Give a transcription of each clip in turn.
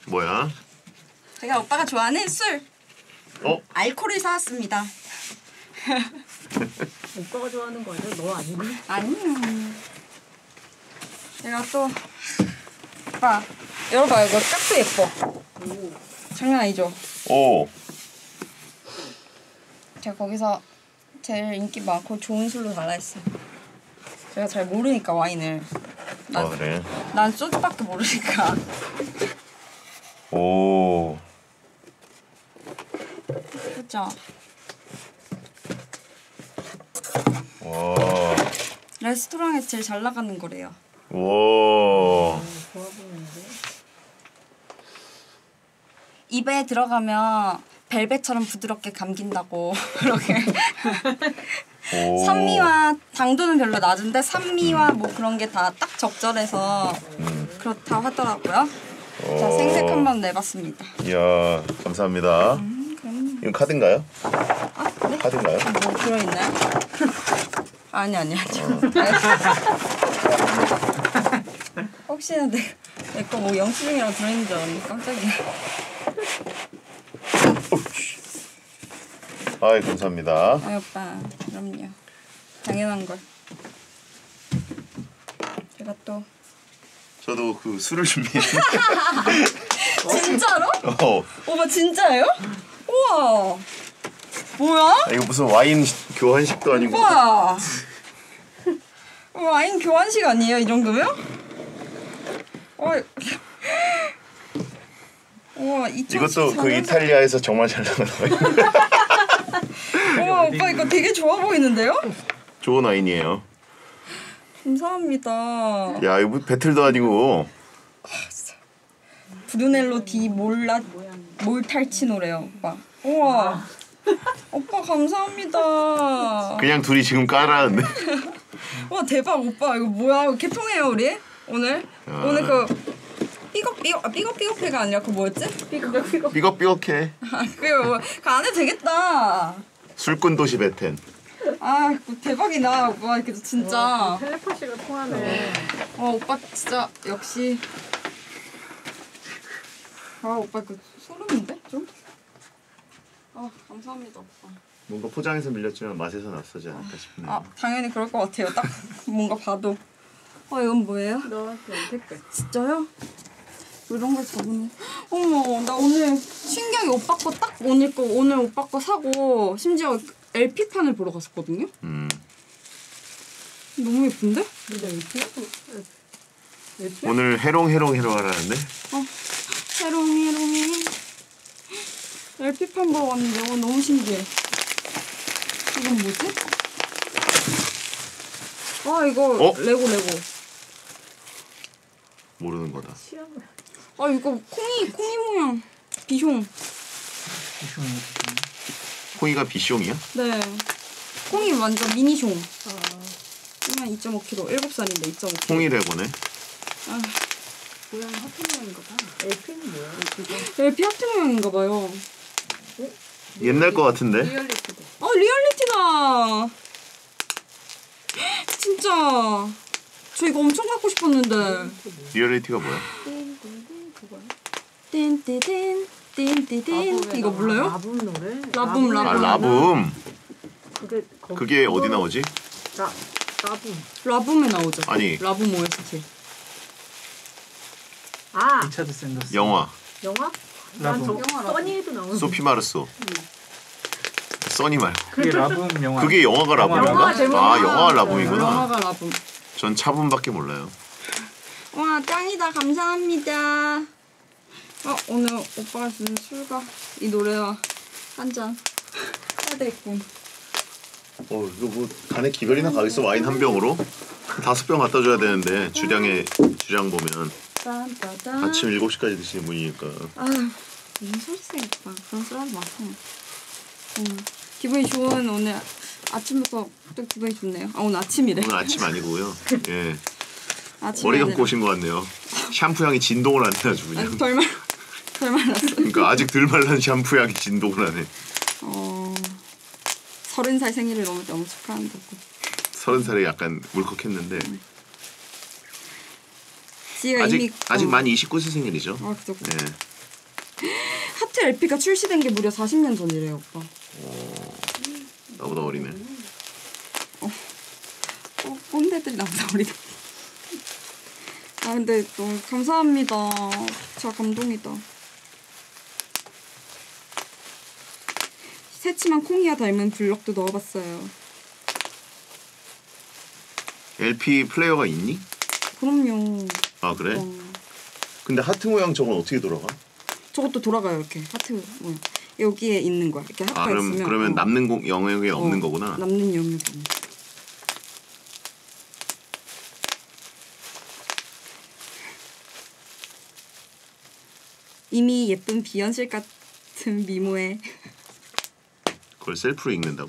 뭐야? 제가 오빠가 좋아하는 술. 알코올을 사왔습니다. 오빠가 좋아하는 거 아니야? 너 아니고? 아니요. 제가 또 오빠 열어봐요. 이거 짝도 예뻐. 장난 아니죠? 오. 제가 거기서 제일 인기 많고 좋은 술로 달라 했어요. 제가 잘 모르니까 와인을. 그래. 난 소주밖에 모르니까. 오. 그죠? 와. 레스토랑에서 제일 잘 나가는 거래요. 와. 좋아 보이는데? 입에 들어가면 벨벳처럼 부드럽게 감긴다고 그렇게. 산미와 당도는 별로 낮은데 산미와 뭐 그런 게 다 딱 적절해서 그렇다 하더라고요. 자, 생색 한번 내봤습니다. 이야, 감사합니다. 그럼요. 이건 카드인가요? 아, 네? 카드인가요? 뭐 들어있나요? 아니. 혹시나 내 거 뭐 영수증이라고 들어있는 줄 알았는데 깜짝이야. 아이, 감사합니다. 아, 오빠. 그럼요. 당연한 걸. 제가 또 저도 그 술을 준비했는데. 진짜로? 어. 오빠 진짜예요? 우와. 뭐야? 이거 무슨 와인 교환식도 아니고. 우와. 와인 교환식 아니에요? 이 정도면? 우와, 이것도 그 이탈리아에서 정말 잘 나가는 와인. 우와, 오빠 이거 되게 좋아 보이는데요? 좋은 와인이에요. 감사합니다. 야, 이거 배틀도 아니고. 브루넬로 디 몰탈치노래요, 오빠. 우와. 오빠 감사합니다. 그냥 둘이 지금 깔았는데. 와 대박 오빠 이거 뭐야? 개통해요 우리 오늘? 오늘 그 삐걱삐걱회가 아니라 그 뭐였지? 삐걱삐걱해. 그 안 해도 되겠다. 술꾼 도시 베텐. 아 대박이다 오빠 이렇게 진짜. 텔레파시가 통하네. 오빠 진짜 역시. 오빠 그 소름인데 좀? 감사합니다 오빠. 뭔가 포장해서 밀렸지만 맛에서 낯서지 않을까 싶네요. 당연히 그럴 것 같아요. 딱 뭔가 봐도. 이건 뭐예요? 너한테 택배. 진짜요? 이런 걸 적으네. 어머, 나 오늘 신기하게 오빠 거 딱 오늘 오빠 거 사고 심지어 LP판을 보러 갔었거든요. 너무 예쁜데? 오늘 해롱 하라는데? 해롱 LP판 보러 왔는데 너무 신기해. 이건 뭐지? 이거 레고 모르는 거다. 이거 콩이 모양 비숑. 콩이가 비숑이야? 네. 콩이 완전 미니숑. 그냥 2.5kg. 7살인데 2.5kg. 콩이 레고네. 모양 하트 모양인가 봐. LP는 뭐야? LP 하트 모양인가 봐요. 옛날 거 같은데? 리얼리티도. 리얼리티다. 진짜. 저 이거 엄청 갖고 싶었는데. 리얼리티가 뭐야? 띵띠딘 띵띠딘. 이거 몰라요? 라붐 노래? 라붐. 라붐. 그게 어디 그거... 나오지? 라붐. 라붐에 나오죠. 아니. 라붐 OST. 리차드 샌더스. 영화. 영화? 라붐. 써니에도 나오는. 소피 마르소. 써니 말고. 그게 라붐 영화. 그게 영화가 라붐인가? 영화가 라붐이구나. 영화가 라붐. 전 차붐밖에 몰라요. 와 짱이다. 감사합니다. 오늘 오빠가 주는 술과 이 노래와 한잔 해야 되겠군. 이거 뭐 간에 기별이나 가겠어? 와인 한 병으로? 5병 갖다 줘야 되는데 주량 보면 짠짜잔. 아침 7시까지 드시는 분이니까. 무슨 소리 세겠다. 그런 소리 하지 마세요. 기분이 좋은 오늘 아침부터 또 기분이 좋네요. 오늘 아침이래. 오늘 아침 아니고요. 예. 아침이 머리 아니라. 감고 오신 것 같네요. 샴푸 향이 진동을 안 해가지고 그냥. 덜 말랐어. 그러니까 아직 덜 말란 샴푸 향이 진동을 안 해. 30살 생일을 너무 축하한다고. 30살에 약간 울컥했는데. 지가 이미 아직 만 29세 생일이죠. 그죠. 예. 하트 LP가 출시된 게 무려 40년 전이래요, 오빠. 나보다 어리네. 꼰대들이 나보다 어리다. 아 근데 너무 감사합니다. 진짜 감동이다. 새침한 콩이와 닮은 블럭도 넣어봤어요. LP 플레이어가 있니? 그럼요. 아 그래? 근데 하트 모양 저건 어떻게 돌아가? 저것도 돌아가요 이렇게 하트 모양. 여기에 있는 거야. 이렇게 하트가 아 있으면. 그러면 남는 영역이 없는 거구나. 남는 영역이 없는. 이미 예쁜 비현실 같은 미모에 그걸 셀프로 읽는다고?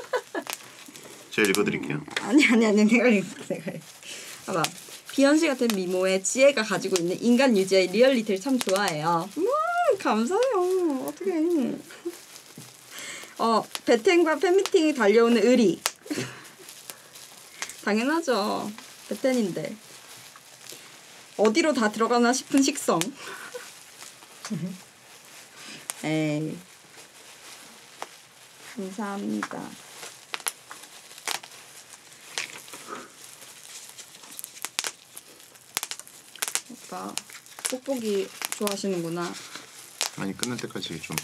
제가 읽어드릴게요. 아니 내가 읽어. 봐봐. 비현실 같은 미모에 지혜가 가지고 있는 인간 유지의 리얼리티를 참 좋아해요. 감사해요. 어떡해. 베텐과 팬미팅이 달려오는 의리. 당연하죠. 베텐인데. 어디로 다 들어가나 싶은 식성. 에이. 감사합니다. 오빠 뽁뽁이 좋아하시는구나. 아니 끝날 때까지 좀.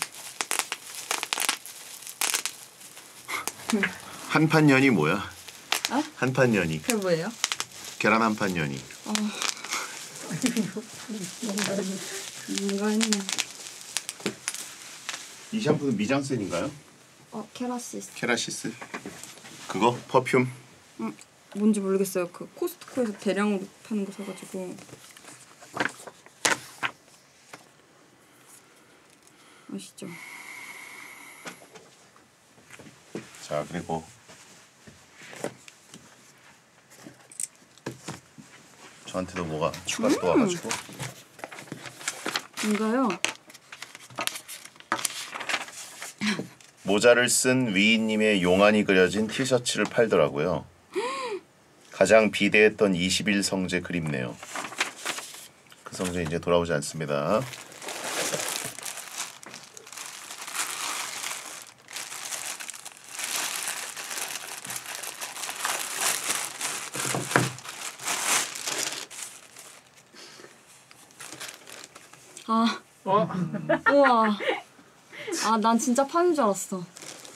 한판연이 뭐야? 어? 한판연이. 그게 뭐예요? 계란 한판연이. 뭔가 했네. 이 샴푸는 미장센인가요? 케라시스. 케라시스. 그거 퍼퓸. 뭔지 모르겠어요. 그 코스트코에서 대량으로 파는 거 사가지고. 아시죠? 자 그리고 저한테도 뭐가 추가 또 와가지고. 뭔가요? 모자를 쓴 위인님의 용안이 그려진 티셔츠를 팔더라고요. 가장 비대했던 21성제 그립네요. 그 성제 이제 돌아오지 않습니다. 우와. 난 진짜 파는 줄 알았어.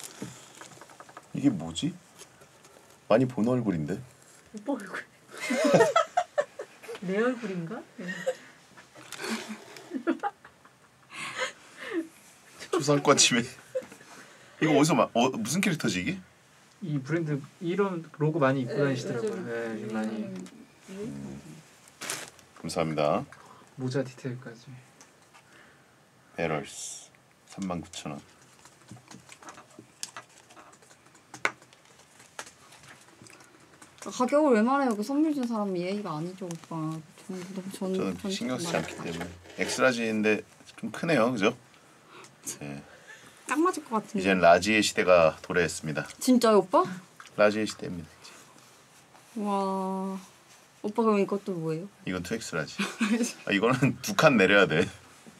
이게 뭐지? 많이 본 얼굴인데? 오빠 얼굴. 내 얼굴인가? 초상권 침해. 이거 어디서 무슨 캐릭터지 이게? 이 브랜드 이런 로고 많이 입고 다니시더라고요. 네, 요즘 많이 감사합니다. 모자 디테일까지. 에럴스 39,000원. 가격을 왜 말해요? 그 선물 준 사람이 예의가 아니죠, 오빠. 저는 신경 쓰지 않기 때문에. 엑스라지인데 좀 크네요, 그죠? 네. 딱 맞을 것 같은데. 이젠 라지의 시대가 도래했습니다. 진짜요, 오빠? 라지의 시대입니다. 이제. 와. 오빠 그럼 이것도 뭐예요? 이건 2X라지. 이거는 2칸 내려야 돼.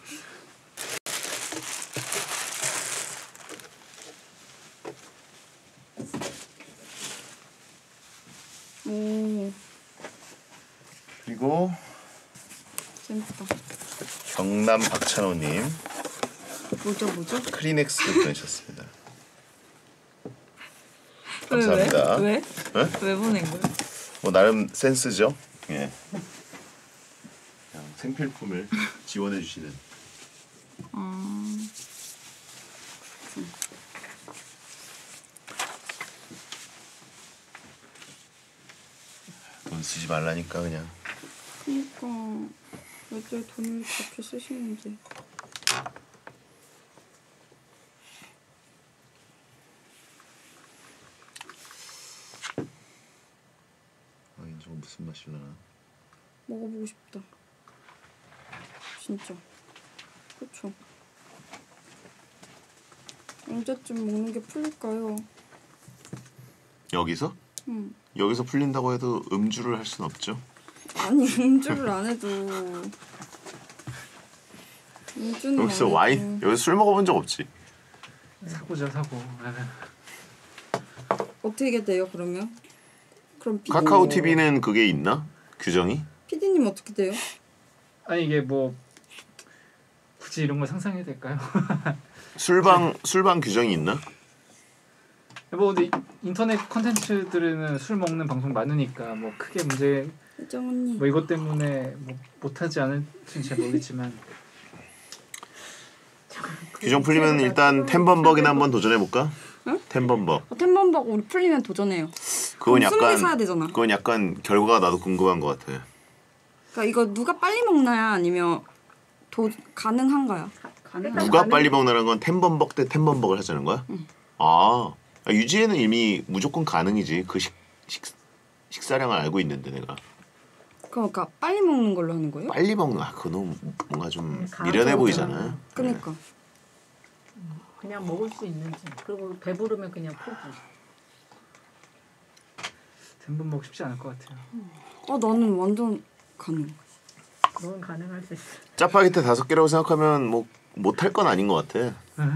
오. 그리고 재밌다. 경남 박찬호님 뭐죠? 크리넥스를 보내셨습니다. 감사합니다. 왜? 네? 왜 보낸 거야? 뭐 나름 센스죠. 예. 그냥 생필품을 지원해 주시는. 돈 쓰지 말라니까 그냥. 그러니까 왜들 돈을 그렇게 쓰시는지. 저거 무슨 맛일라나? 먹어보고 싶다. 진짜. 그쵸. 언제쯤 먹는 게 풀릴까요? 여기서? 응. 여기서 풀린다고 해도 음주를 할 순 없죠. 아니 음주를 안 해도 우주는 여기서 아니고. 와인 여기 술 먹어본 적 없지? 사고죠 사고. 어떻게 돼요 그러면? 그럼 카카오 TV는 그게 있나? 규정이? PD님 어떻게 돼요? 아니 이게 뭐 굳이 이런 걸 상상해야 될까요? 술방 규정이 있나? 뭐 근데 인터넷 콘텐츠들은 술 먹는 방송 많으니까 뭐 크게 문제 혜정 언니. 뭐 이것 때문에 뭐 못하지 않을지는 잘 모르겠지만 규정 풀리면 일단 템범벅이나 한번 도전해 볼까? 응? 템범벅. 템범벅 우리 풀리면 도전해요. 그건 그럼 20개 사야 약간 되잖아. 그건 약간 결과가 나도 궁금한 것 같아. 그러니까 이거 누가 빨리 먹나야 아니면 가능한가요? 가능한 누가 빨리 먹나라는 건 템범벅 대 템범벅을 하자는 거야? 아 유지에는 이미 무조건 가능이지. 그 식사량을 알고 있는데 내가. 그러니까 빨리 먹는 걸로 하는 거예요? 빨리 먹는 그거 너무 뭔가 좀 가능하죠. 미련해 보이잖아. 그러니까. 그냥 먹을 수 있는지 그리고 배부르면 그냥 포기. 템번 먹고 싶지 않을 것 같아요. 나는 완전 가능. 그건 가능할 수 있어. 짜파게티 5개라고 생각하면 뭐 못할 건 아닌 것 같아.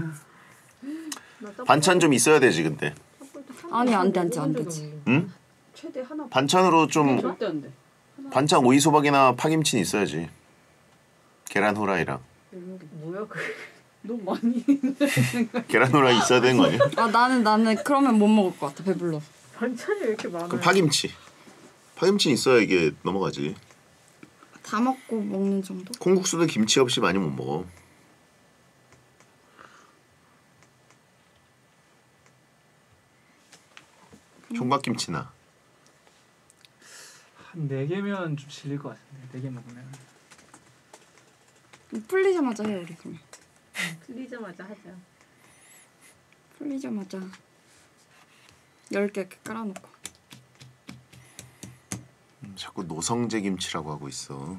반찬 좀 있어야 되지 근데. 아니, 안 돼, 안 돼, 안 되지. 응? 최대 하나. 반찬으로 좀 절대 안 돼. 반찬 오이소박이나 파김치는 있어야지. 계란 후라이랑. 뭐야 그? 너무 많이. 계란 후라이 있어야 되는 거 아니야? 나는 그러면 못 먹을 것 같아. 배불러. 반찬이 왜 이렇게 많아? 그럼 파김치. 파김치 있어야 이게 넘어가지. 다 먹고 먹는 정도? 콩국수도 김치 없이 많이 못 먹어. 총각김치나. 한 4개면 좀 질릴 것 같은데 4개 먹으면. 풀리자마자 해 우리 그러면. 틀리자마자 하자. 풀리자마자 10개 이렇게 깔아놓고. 자꾸 노성재 김치라고 하고 있어.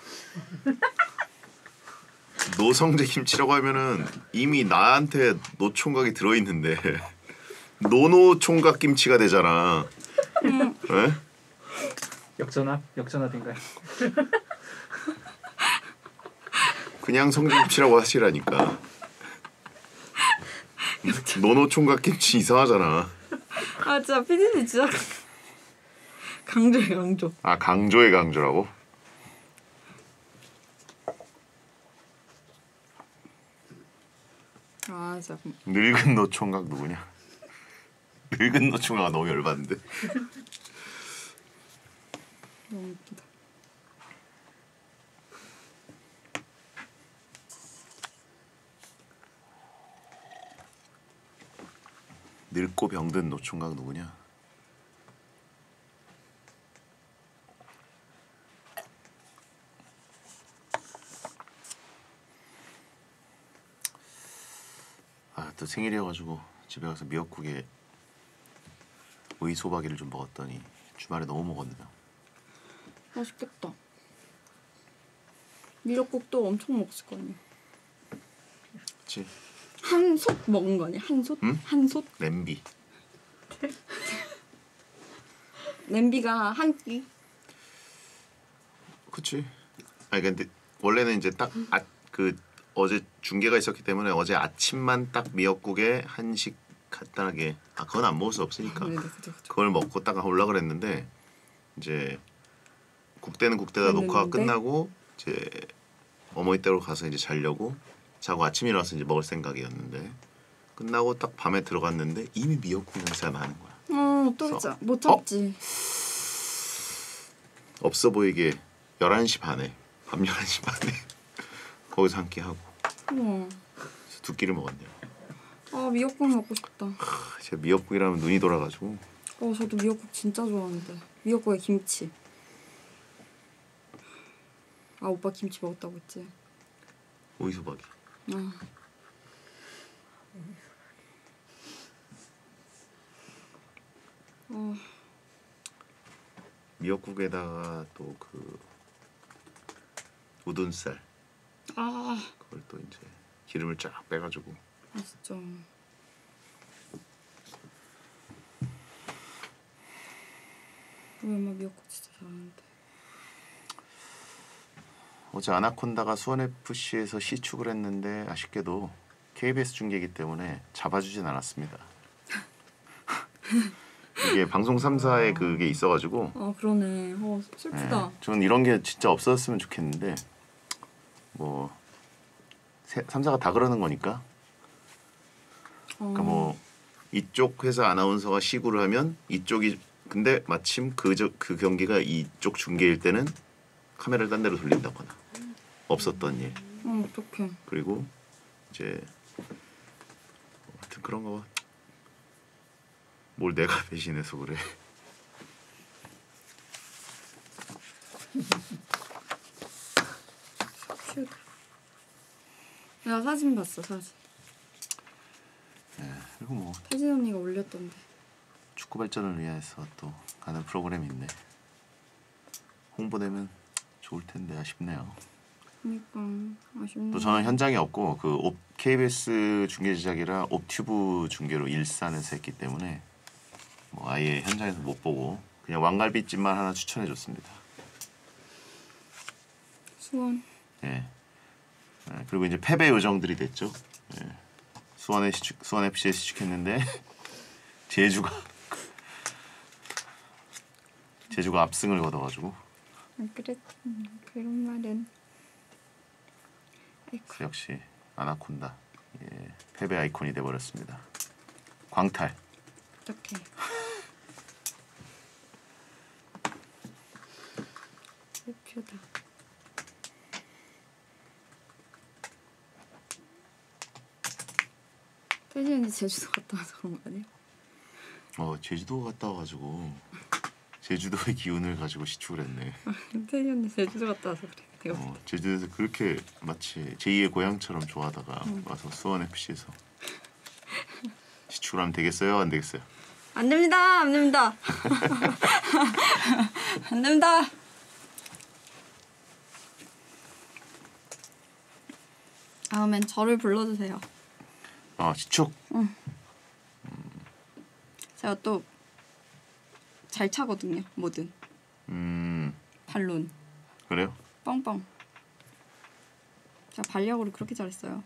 노성재 김치라고 하면은 이미 나한테 노총각이 들어있는데 노노총각 김치가 되잖아. 왜? 역전합인가요? 그냥 성김치라고 하시라니까. 노노총각 김치 이상하잖아. 진짜 피디님 진짜 강조해 강조. 아 강조의 강조라고? 진짜. 늙은 노총각 누구냐? 늙은 노총각아 너무 열받는데. 너무 웃기다. 늙고 병든 노총각 누구냐? 또 생일이어가지고 집에 가서 미역국에 오이소박이를 좀 먹었더니 주말에 너무 먹었네요. 맛있겠다. 미역국도 엄청 먹었을 거 아니야. 그치? 한 솥 먹은 거 아니야? 한 솥? 응? 한 솥? 냄비. 냄비가 한 끼? 그치? 아니 근데 원래는 이제 딱 어제 중계가 있었기 때문에 어제 아침만 딱 미역국에 한식 간단하게 그건 안 먹을 수 없으니까 네, 그죠. 그걸 먹고 딱 올라가 그랬는데 이제 국대는 국대다 녹화가 그랬는데? 끝나고 이제 어머니 댁으로 가서 이제 자려고 자고 아침에 일어나서 이제 먹을 생각이었는데 끝나고 딱 밤에 들어갔는데 이미 미역국 냄새가 나는 거야. 어떡하지? 못 참지. 없어 보이게 11시 반에 밤 11시 반에 거기서 한 끼 하고 우와. 그래서 2끼를 먹었네요. 미역국 먹고 싶다. 제가 미역국이라면 눈이 돌아가지고 저도 미역국 진짜 좋아하는데. 미역국에 김치. 오빠 김치 먹었다고 했지? 오이소박이. 미역국에다가 또 그 우둔살 그걸 또 이제 기름을 쫙 빼가지고 맛있죠. 우리 엄마 미역국 진짜 잘하는데. 어제 아나콘다가 수원 FC에서 시축을 했는데 아쉽게도 KBS 중계이기 때문에 잡아주진 않았습니다. 이게 방송 3사에 그게 있어가지고 그러네. 슬프다. 저는 이런 게 진짜 없었으면 좋겠는데 뭐 3사가 다 그러는 거니까. 그러니까 뭐 이쪽 회사 아나운서가 시구를 하면 이쪽이 근데 마침 그 경기가 이쪽 중계일 때는 카메라를 딴 데로 돌린다거나 없었던 일. 어떡해. 그리고 이제 하여튼 그런 거. 뭘 내가 배신해서 그래. 큐다. 내가 사진 봤어, 사진. 그리고 뭐 혜진 언니가 올렸던데. 축구 발전을 위해서 또 가는 프로그램이 있네. 홍보되면 좋을 텐데 아쉽네요. 그러니까 아쉽네. 또 저는 현장에 없고 그 KBS 중계 제작이라 옵튜브 중계로 일산에서 했기 때문에 뭐 아예 현장에서 못 보고 그냥 왕갈비집만 하나 추천해 줬습니다. 수원. 예. 그리고 이제 패배 요정들이 됐죠. 예. 수원 FC에 시축했는데 제주가 압승을 거둬가지고. 그래. 그런 말은. 아이고. 역시 아나콘다. 예. 패배 아이콘이 돼버렸습니다. 광탈. 어떡해. 대표다. 태진 언니 제주도 갔다 와서 그런 거 아니야? 제주도 갔다 와가지고 제주도의 기운을 가지고 시축을 했네. 태진 언니 제주도 갔다 와서 그래. 내가 제주도에서 그렇게 마치 제2의 고향처럼 좋아하다가 와서 수원 FC에서 시축을 하면 되겠어요? 안 되겠어요? 안 됩니다. 안 됩니다. 안 됩니다. 다음엔 저를 불러주세요. 시축. 제가 또 잘 차거든요. 뭐든. 반론. 그래요? 뻥뻥. 제가 반려고를 그렇게 잘했어요.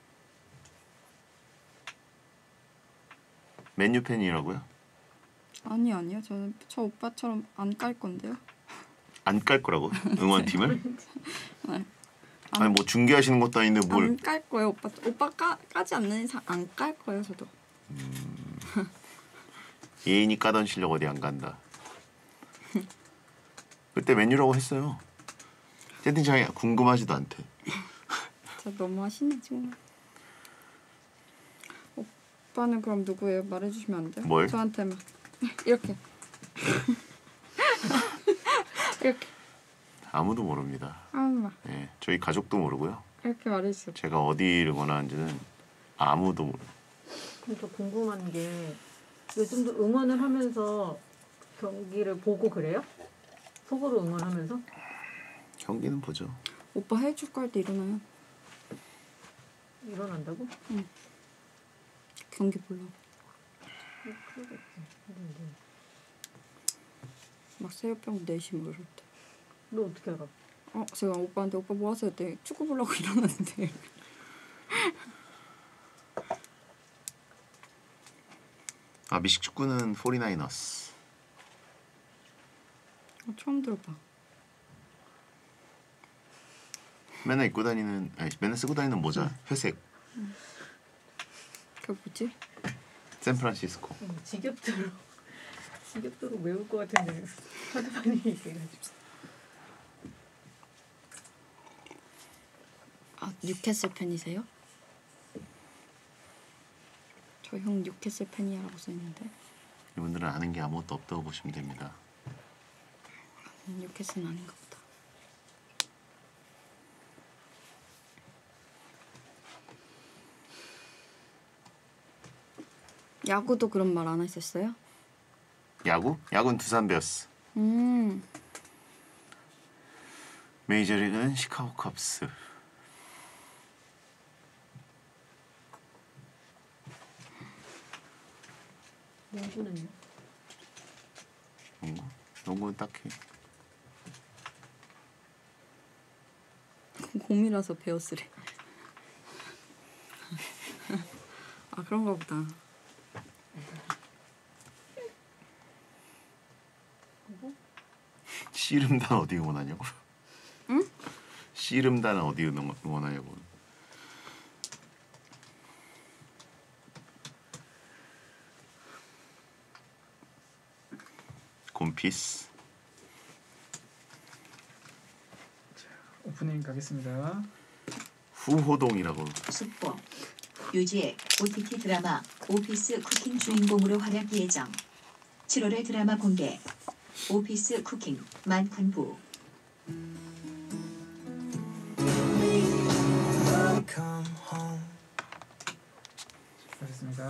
맨유 팬이라고요? 아니요. 저는 저 오빠처럼 안 깔 건데요. 안 깔 거라고? 응원팀을? 네. 아니 뭐 중계하시는 것도 아닌데 뭘? 안 깔 거예요. 오빠 까지 않는 이상 안 깔 거예요. 저도. 예인이 까던 실력 어디 안 간다. 그때 맨유라고 했어요. 채팅창에 궁금하지도 않대. 진짜 너무 하시네 지금. 오빠는 그럼 누구예요? 말해주시면 안 돼요? 뭘? 저한테만 이렇게 이렇게 아무도 모릅니다. 아무만 네, 저희 가족도 모르고요. 이렇게 말해주세요. 제가 어디를 원하는지는 아무도 모르고. 그럼 저 궁금한 게 요즘도 응원을 하면서 경기를 보고 그래요? 속으로 응원하면서? 경기는 보죠. 오빠 해줄 할 때 일어나요? 일어난다고? 경기 보려고. 그러겠지. 근데 막 새벽 4시 뭐 이럴 때. 너 어떻게 알아? 제가 오빠한테 오빠 뭐 하세요? 했더니 축구 보려고 일어났는데. 미식축구는 49ers. 처음 들어봐. 맨날 쓰고 다니는 모자 회색. 그게 뭐지? 샌프란시스코. 지겹도록 외울 것 같은데 하도 많이 얘기해가지고. 뉴캐슬 팬이세요? 저 형 뉴캐슬 팬이야라고 써있는데. 이분들은 아는 게 아무것도 없다고 보시면 됩니다. 뉴캐슬은 아닌가 보다. 야구도 그런 말 안 했었어요? 야구? 야구는 두산 베어스. 메이저리그는 시카고 컵스. 농구는요? 농구는 딱히 곰이라서 베어스래. 아 그런가 보다. 씨름단 어디 응원하냐고? 응? 씨름단은 어디 응원하냐고? 곰피스. 오프닝 가겠습니다. 후호동이라고. 숙보 유지의 OTT 드라마 오피스 쿠킹 주인공으로 활약 예정. 7월에 드라마 공개. 오피스 쿠킹 만군부. 가겠습니다.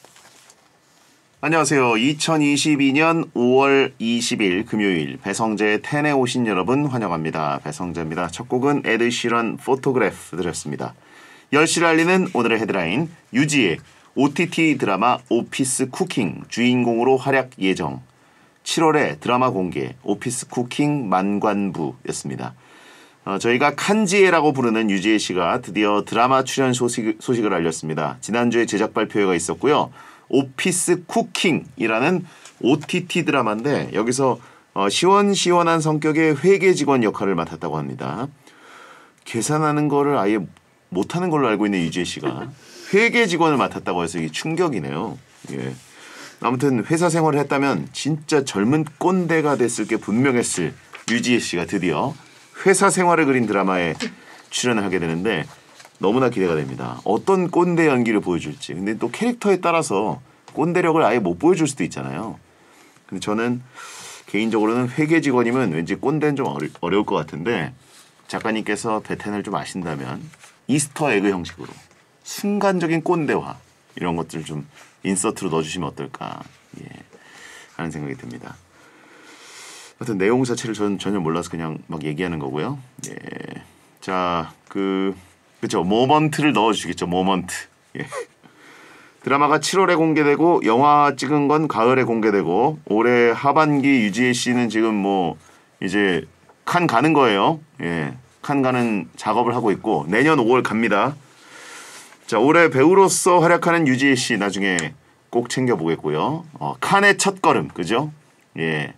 안녕하세요. 2022년 5월 20일 금요일 배성재의 텐에 오신 여러분 환영합니다. 배성재입니다. 첫 곡은 에드 시런 포토그래프 드렸습니다. 10시를 알리는 오늘의 헤드라인 유지의 OTT 드라마 오피스 쿠킹 주인공으로 활약 예정. 7월에 드라마 공개 오피스 쿠킹 만관부였습니다. 저희가 칸지에라고 부르는 유지혜 씨가 드디어 드라마 출연 소식을 알렸습니다. 지난주에 제작 발표회가 있었고요. 오피스 쿠킹이라는 OTT 드라마인데 여기서 시원시원한 성격의 회계 직원 역할을 맡았다고 합니다. 계산하는 거를 아예 못하는 걸로 알고 있는 유지혜 씨가 회계 직원을 맡았다고 해서 이게 충격이네요. 예. 아무튼 회사 생활을 했다면 진짜 젊은 꼰대가 됐을 게 분명했을 유지혜 씨가 드디어 회사 생활을 그린 드라마에 출연을 하게 되는데 너무나 기대가 됩니다. 어떤 꼰대 연기를 보여줄지. 근데 또 캐릭터에 따라서 꼰대력을 아예 못 보여줄 수도 있잖아요. 근데 저는 개인적으로는 회계 직원이면 왠지 꼰대는 좀 어려울 것 같은데 작가님께서 배텐을 좀 아신다면 이스터 에그 형식으로 순간적인 꼰대화 이런 것들 좀 인서트로 넣어주시면 어떨까 하는 생각이 듭니다. 하여튼 내용 자체를 저는 전혀 몰라서 그냥 막 얘기하는 거고요. 예. 자, 그렇죠. 모먼트를 넣어주시겠죠. 모먼트. 예. 드라마가 7월에 공개되고 영화 찍은 건 가을에 공개되고 올해 하반기 유지혜 씨는 지금 뭐 이제 칸 가는 거예요. 예. 칸 가는 작업을 하고 있고 내년 5월 갑니다. 자, 올해 배우로서 활약하는 유지혜 씨 나중에 꼭 챙겨보겠고요. 칸의 첫걸음, 그죠? 예.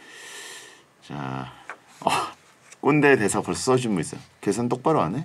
자, 꼰대 대사 벌써 써주신 분 있어요. 계산 똑바로 안 해?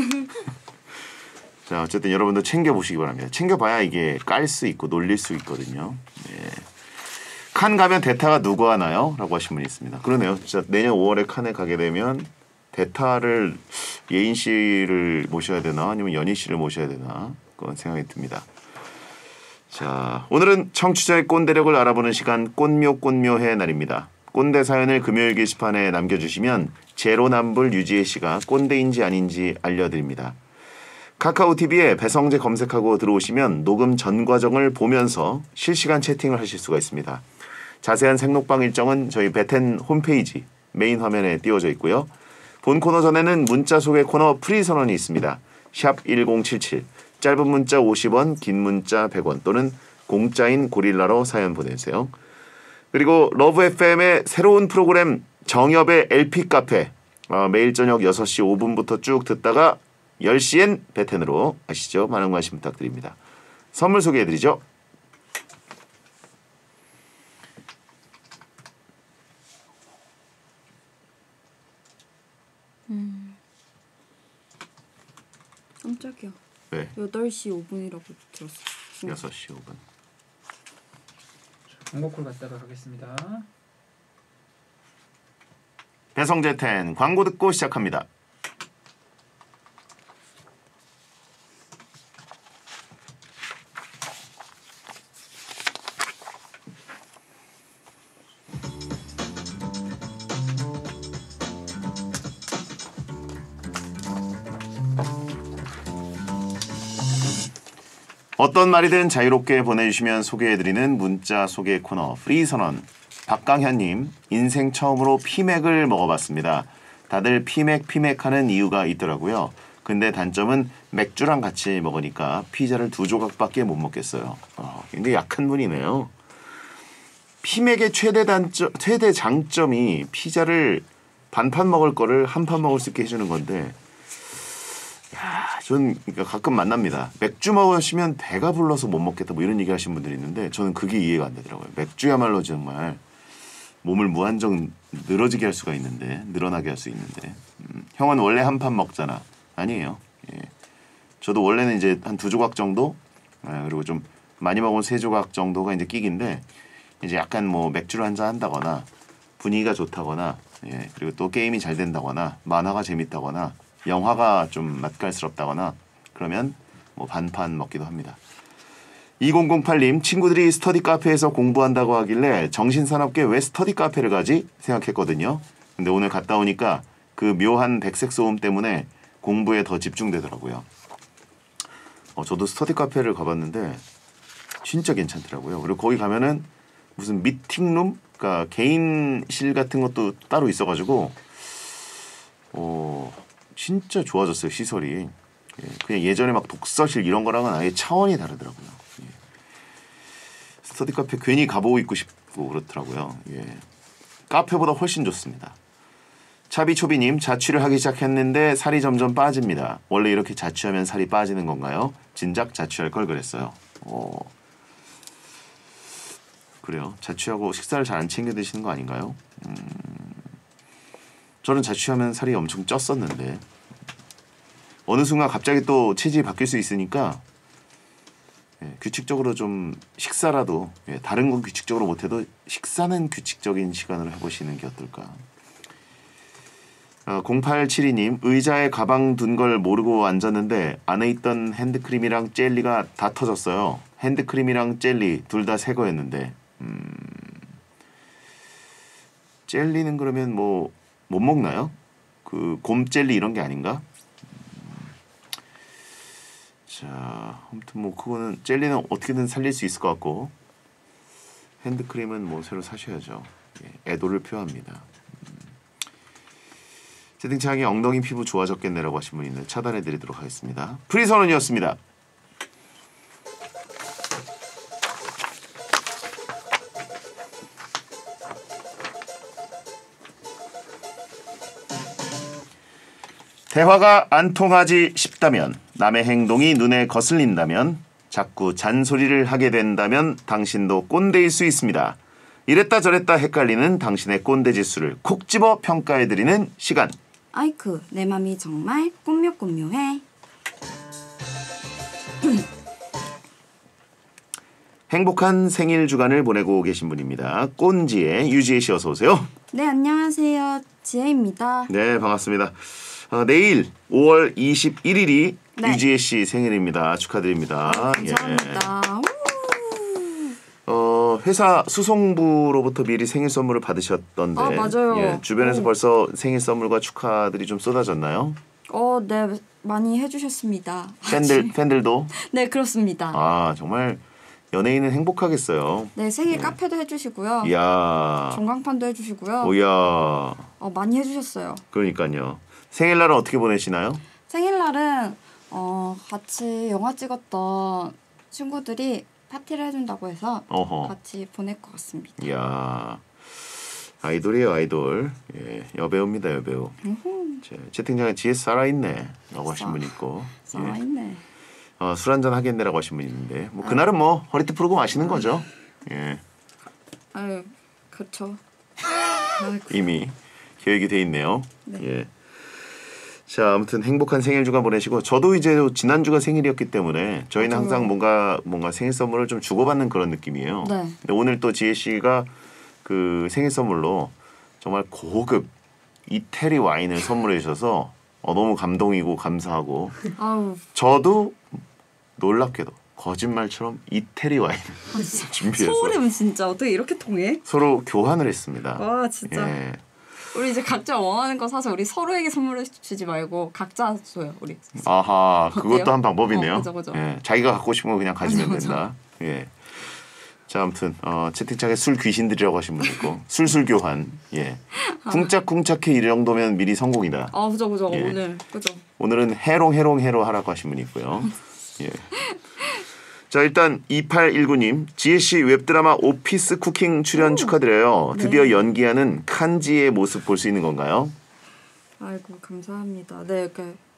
자, 어쨌든 여러분도 챙겨보시기 바랍니다. 챙겨봐야 이게 깔 수 있고 놀릴 수 있거든요. 예. 칸 가면 대타가 누구 하나요? 라고 하신 분이 있습니다. 그러네요. 진짜 내년 5월에 칸에 가게 되면 대타를 예인 씨를 모셔야 되나 아니면 연희 씨를 모셔야 되나 그런 생각이 듭니다. 자, 오늘은 청취자의 꼰대력을 알아보는 시간 꼰묘의 날입니다. 꼰대 사연을 금요일 게시판에 남겨주시면 제로남불 유지혜 씨가 꼰대인지 아닌지 알려드립니다. 카카오TV에 배성재 검색하고 들어오시면 녹음 전 과정을 보면서 실시간 채팅을 하실 수가 있습니다. 자세한 생록방 일정은 저희 배텐 홈페이지 메인 화면에 띄워져 있고요. 본 코너 전에는 문자 소개 코너 프리 선언이 있습니다. 샵 1077 짧은 문자 50원 긴 문자 100원 또는 공짜인 고릴라로 사연 보내주세요. 그리고 러브 FM의 새로운 프로그램 정엽의 LP 카페 매일 저녁 6시 5분부터 쭉 듣다가 10시엔 배텐으로 아시죠? 많은 관심 부탁드립니다. 선물 소개해드리죠. 깜짝이야. 네. 8시 5분이라고 들었어. 6시 5분. 광고콜 갔다가 가겠습니다. 배성재 텐 광고 듣고 시작합니다. 어떤 말이든 자유롭게 보내주시면 소개해드리는 문자 소개 코너 프리선언. 박강현님, 인생 처음으로 피맥을 먹어봤습니다. 다들 피맥 하는 이유가 있더라고요. 근데 단점은 맥주랑 같이 먹으니까 피자를 2조각밖에 못 먹겠어요. 굉장히 약한 분이네요. 피맥의 최대 장점이 피자를 반판 먹을 거를 한 판 먹을 수 있게 해주는 건데 저는 그러니까 가끔 만납니다. 맥주 마시면 배가 불러서 못 먹겠다 뭐 이런 얘기 하시는 분들이 있는데 저는 그게 이해가 안 되더라고요. 맥주야말로 정말 몸을 무한정 늘어지게 할 수가 있는데 늘어나게 할 수 있는데 형은 원래 한 판 먹잖아. 아니에요. 예. 저도 원래는 이제 한 2조각 정도 그리고 좀 많이 먹으면 3조각 정도가 이제 끼기인데 이제 약간 뭐 맥주를 한잔 한다거나 분위기가 좋다거나 예. 그리고 또 게임이 잘 된다거나 만화가 재밌다거나 영화가 좀 맛깔스럽다거나 그러면 뭐 반판 먹기도 합니다. 2008님 친구들이 스터디 카페에서 공부한다고 하길래 정신사납게 왜 스터디 카페를 가지 생각했거든요. 근데 오늘 갔다 오니까 그 묘한 백색 소음 때문에 공부에 더 집중되더라고요. 저도 스터디 카페를 가봤는데 진짜 괜찮더라고요. 그리고 거기 가면은 무슨 미팅룸, 그러니까 개인실 같은 것도 따로 있어가지고 진짜 좋아졌어요 시설이. 예, 그냥 예전에 막 독서실 이런 거랑은 아예 차원이 다르더라고요. 예. 스터디 카페 괜히 가보고 있고 싶고 그렇더라고요. 예. 카페보다 훨씬 좋습니다. 차비초비님 자취를 하기 시작했는데 살이 점점 빠집니다. 원래 이렇게 자취하면 살이 빠지는 건가요? 진작 자취할 걸 그랬어요. 그래요. 자취하고 식사를 잘 안 챙겨 드시는 거 아닌가요? 저는 자취하면 살이 엄청 쪘었는데 어느 순간 갑자기 또 체질이 바뀔 수 있으니까 예, 규칙적으로 좀 식사라도 다른 건 규칙적으로 못해도 식사는 규칙적인 시간으로 해보시는 게 어떨까. 0872님 의자에 가방 둔 걸 모르고 앉았는데 안에 있던 핸드크림이랑 젤리가 다 터졌어요. 핸드크림이랑 젤리 둘 다 새 거였는데 젤리는 그러면 뭐 못 먹나요? 그 곰젤리 이런 게 아닌가? 자, 아무튼 뭐 그거는 젤리는 어떻게든 살릴 수 있을 것 같고 핸드크림은 뭐 새로 사셔야죠. 예, 애도를 표합니다. 채팅창에 엉덩이 피부 좋아졌겠네라고 하신 분 있는데 차단해드리도록 하겠습니다. 프리선언이었습니다. 대화가 안 통하지 싶다면 남의 행동이 눈에 거슬린다면 자꾸 잔소리를 하게 된다면 당신도 꼰대일 수 있습니다. 이랬다 저랬다 헷갈리는 당신의 꼰대 지수를 콕 집어 평가해드리는 시간. 아이쿠 내 맘이 정말 꼼묘꼼묘해. 행복한 생일 주간을 보내고 계신 분입니다. 꼰지의 유지혜 씨 어서 오세요. 네 안녕하세요 지혜입니다. 네 반갑습니다. 내일 5월 21일이 네. 유지혜 씨 생일입니다. 축하드립니다. 감사합니다. 회사 수송부로부터 미리 생일 선물을 받으셨던데 아, 맞아요. 예, 주변에서 벌써 생일 선물과 축하들이 좀 쏟아졌나요? 네 많이 해주셨습니다. 팬들도? 네 그렇습니다. 아 정말 연예인은 행복하겠어요. 네 생일 카페도 해주시고요. 이야. 전광판도 해주시고요. 오야. 많이 해주셨어요. 그러니까요. 생일날은 어떻게 보내시나요? 생일날은 같이 영화 찍었던 친구들이 파티를 해준다고 해서 어허. 같이 보낼 것 같습니다. 이야. 아이돌이에요 아이돌. 예, 여배우입니다 여배우. 채팅창에 GS 살아있네 라고 하신 분 있고 살아있네. 술 한잔 하겠네라고 하신 분 있는데 뭐 그날은 뭐 허리띠 풀고 마시는 거죠. 예. 아유 그렇죠. 이미 계획이 돼 있네요. 네. 예. 자 아무튼 행복한 생일 주간 보내시고 저도 이제 지난주가 생일이었기 때문에 저희는 맞아요. 항상 뭔가 생일 선물을 좀 주고받는 그런 느낌이에요. 네. 근데 오늘 또 지혜 씨가 그 생일 선물로 정말 고급 이태리 와인을 선물해 주셔서 너무 감동이고 감사하고 아우 저도 놀랍게도 거짓말처럼 이태리 와인을 준비해서 서울이면 진짜 어떻게 이렇게 통해? 서로 교환을 했습니다. 와 진짜. 예. 우리 이제 각자 원하는 거 사서 우리 서로에게 선물을 주지 말고 각자 줘요 우리. 아하 그것도 어때요? 한 방법이네요. 그죠. 예, 자기가 갖고 싶은 거 그냥 가지면 그죠. 된다. 예. 자 아무튼 채팅창에 술 귀신들이라고 하신 분 있고 술술 교환. 예. 쿵짝쿵짝해 이 정도면 미리 성공이다. 그죠 예. 오늘 그죠. 오늘은 해롱 하라고 하신 분 있고요. 예. 자 일단 2819님 지혜씨 웹드라마 오피스 쿠킹 출연 축하드려요. 드디어 네. 연기하는 칸지의 모습 볼 수 있는 건가요? 아이고 감사합니다. 네,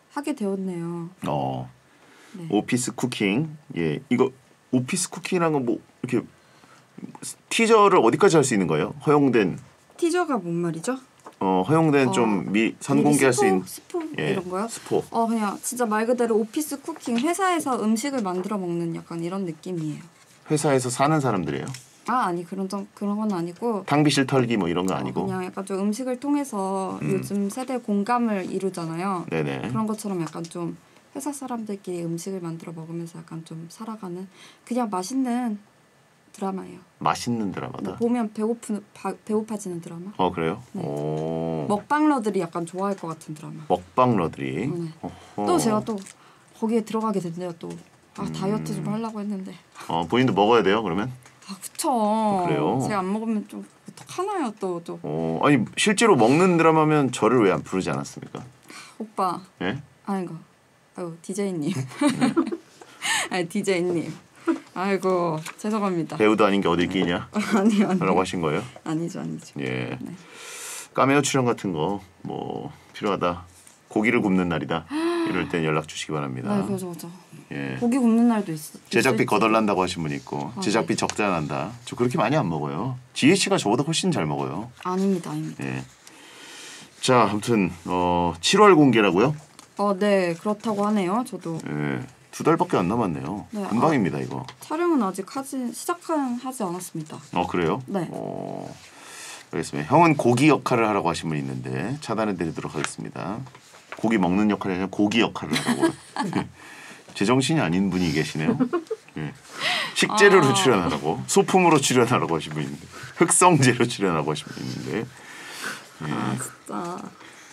하게 되었네요. 네. 오피스 쿠킹. 예, 이거 오피스 쿠킹이라는 건 뭐 이렇게 티저를 어디까지 할 수 있는 거예요? 허용된 티저가 뭔 말이죠? 허용된 좀 선공개할 수 있는 스포 예, 이런 거요? 스포. 그냥 진짜 말 그대로 오피스 쿠킹 회사에서 음식을 만들어 먹는 약간 이런 느낌이에요. 회사에서 사는 사람들이에요. 아니 그런 건 아니고 탕비실 털기 뭐 이런 거 아니고. 그냥 약간 좀 음식을 통해서 요즘 세대 공감을 이루잖아요. 네네. 그런 것처럼 약간 좀 회사 사람들끼리 음식을 만들어 먹으면서 약간 좀 살아가는 그냥 맛있는 드라마예요. 맛있는 드라마다. 보면 배고파지는 드라마. 그래요? 네. 오. 먹방러들이 약간 좋아할 것 같은 드라마. 먹방러들이. 네. 어허. 또 제가 또 거기에 들어가게 됐네요. 또 다이어트 좀 하려고 했는데. 본인도 먹어야 돼요 그러면? 그쵸. 그래요? 제가 안 먹으면 좀 어떡하나요 또. 아니 실제로 먹는 드라마면 저를 왜 안 부르지 않았습니까? 오빠. 예? 아이고 DJ님. 아니 DJ님. 아이고 죄송합니다. 배우도 아닌 게 어딜 끼냐? 아니요. 라고 하신 거예요? 아니죠. 예. 네. 카메오 출연 같은 거 뭐 필요하다. 고기를 굽는 날이다. 이럴 땐 연락 주시기 바랍니다. 네, 그죠. 예. 고기 굽는 날도 제작비 있을지. 거덜난다고 하신 분 있고 제작비 적자 난다. 저 그렇게 많이 안 먹어요. 지혜 씨가 저보다 훨씬 잘 먹어요. 아닙니다. 예. 자, 아무튼 7월 공개라고요? 네 그렇다고 하네요. 저도 예. 2달밖에 안 남았네요. 네, 금방입니다 이거. 촬영은 아직 시작하지 않았습니다. 그래요? 네. 알겠습니다. 형은 고기 역할을 하라고 하신 분 있는데 차단해드리도록 하겠습니다. 고기 먹는 역할이 아니라 고기 역할을 하라고. 제정신이 아닌 분이 계시네요. 예. 식재료로 출연하라고, 소품으로 출연하라고 하신 분 있는데, 흑성재로 출연하고 하신 분 있는데. 예. 진짜.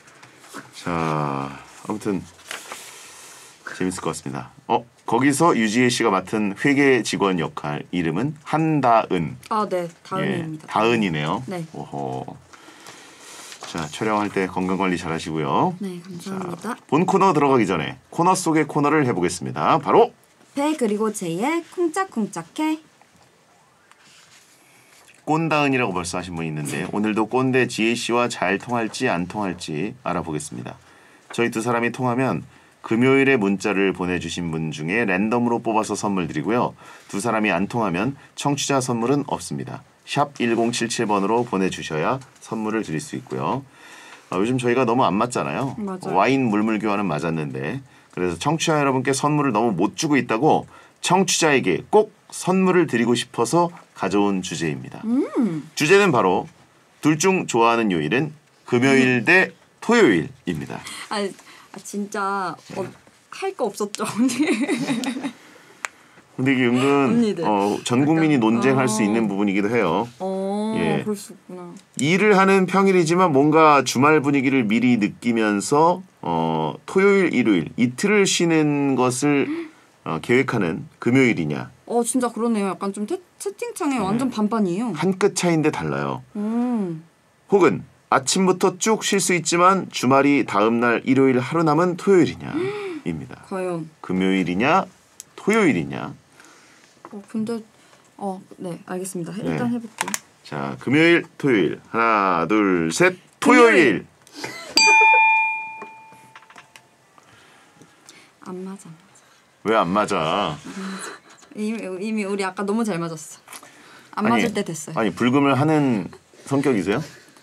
자, 아무튼 재밌을 것 같습니다. 거기서 유지혜 씨가 맡은 회계 직원 역할 이름은 한다은. 네, 다은입니다. 예, 다은이네요. 네. 오호. 자, 촬영할 때 건강 관리 잘 하시고요. 네, 감사합니다. 본 코너 들어가기 전에 코너 속의 코너를 해보겠습니다. 바로 배 그리고 제이의 쿵짝쿵짝해. 꼰다은이라고 벌써 하신 분이 있는데 오늘도 꼰대 지혜 씨와 잘 통할지 안 통할지 알아보겠습니다. 저희 두 사람이 통하면 금요일에 문자를 보내주신 분 중에 랜덤으로 뽑아서 선물 드리고요. 두 사람이 안 통하면 청취자 선물은 없습니다. 샵 1077번으로 보내주셔야 선물을 드릴 수 있고요. 요즘 저희가 너무 안 맞잖아요. 맞아요. 와인 물물 교환은 맞았는데 그래서 청취자 여러분께 선물을 너무 못 주고 있다고 청취자에게 꼭 선물을 드리고 싶어서 가져온 주제입니다. 주제는 바로 둘 중 좋아하는 요일은 금요일 대 토요일입니다. 진짜 할 거 없었죠 언니. 근데 이게 은근 언니들. 전 국민이 논쟁할 수 있는 부분이기도 해요. 예. 그럴 수 있구나. 일을 하는 평일이지만 뭔가 주말 분위기를 미리 느끼면서 토요일, 일요일 이틀을 쉬는 것을 계획하는 금요일이냐. 진짜 그러네요. 약간 좀 채팅창에 완전 반반이에요. 한 끗 차이인데 달라요. 혹은 아침부터 쭉 쉴 수 있지만 주말이 다음날 일요일 하루 남은 토요일이냐입니다. 과연. 금요일이냐 토요일이냐. 근데 네 알겠습니다. 일단 해볼게요. 자, 금요일 토요일 하나 둘 셋 토요일. 안 맞아. 왜 안 맞아? 이미 우리 아까 너무 잘 맞았어. 안 맞을 때 됐어요. 아니 불금을 하는 성격이세요?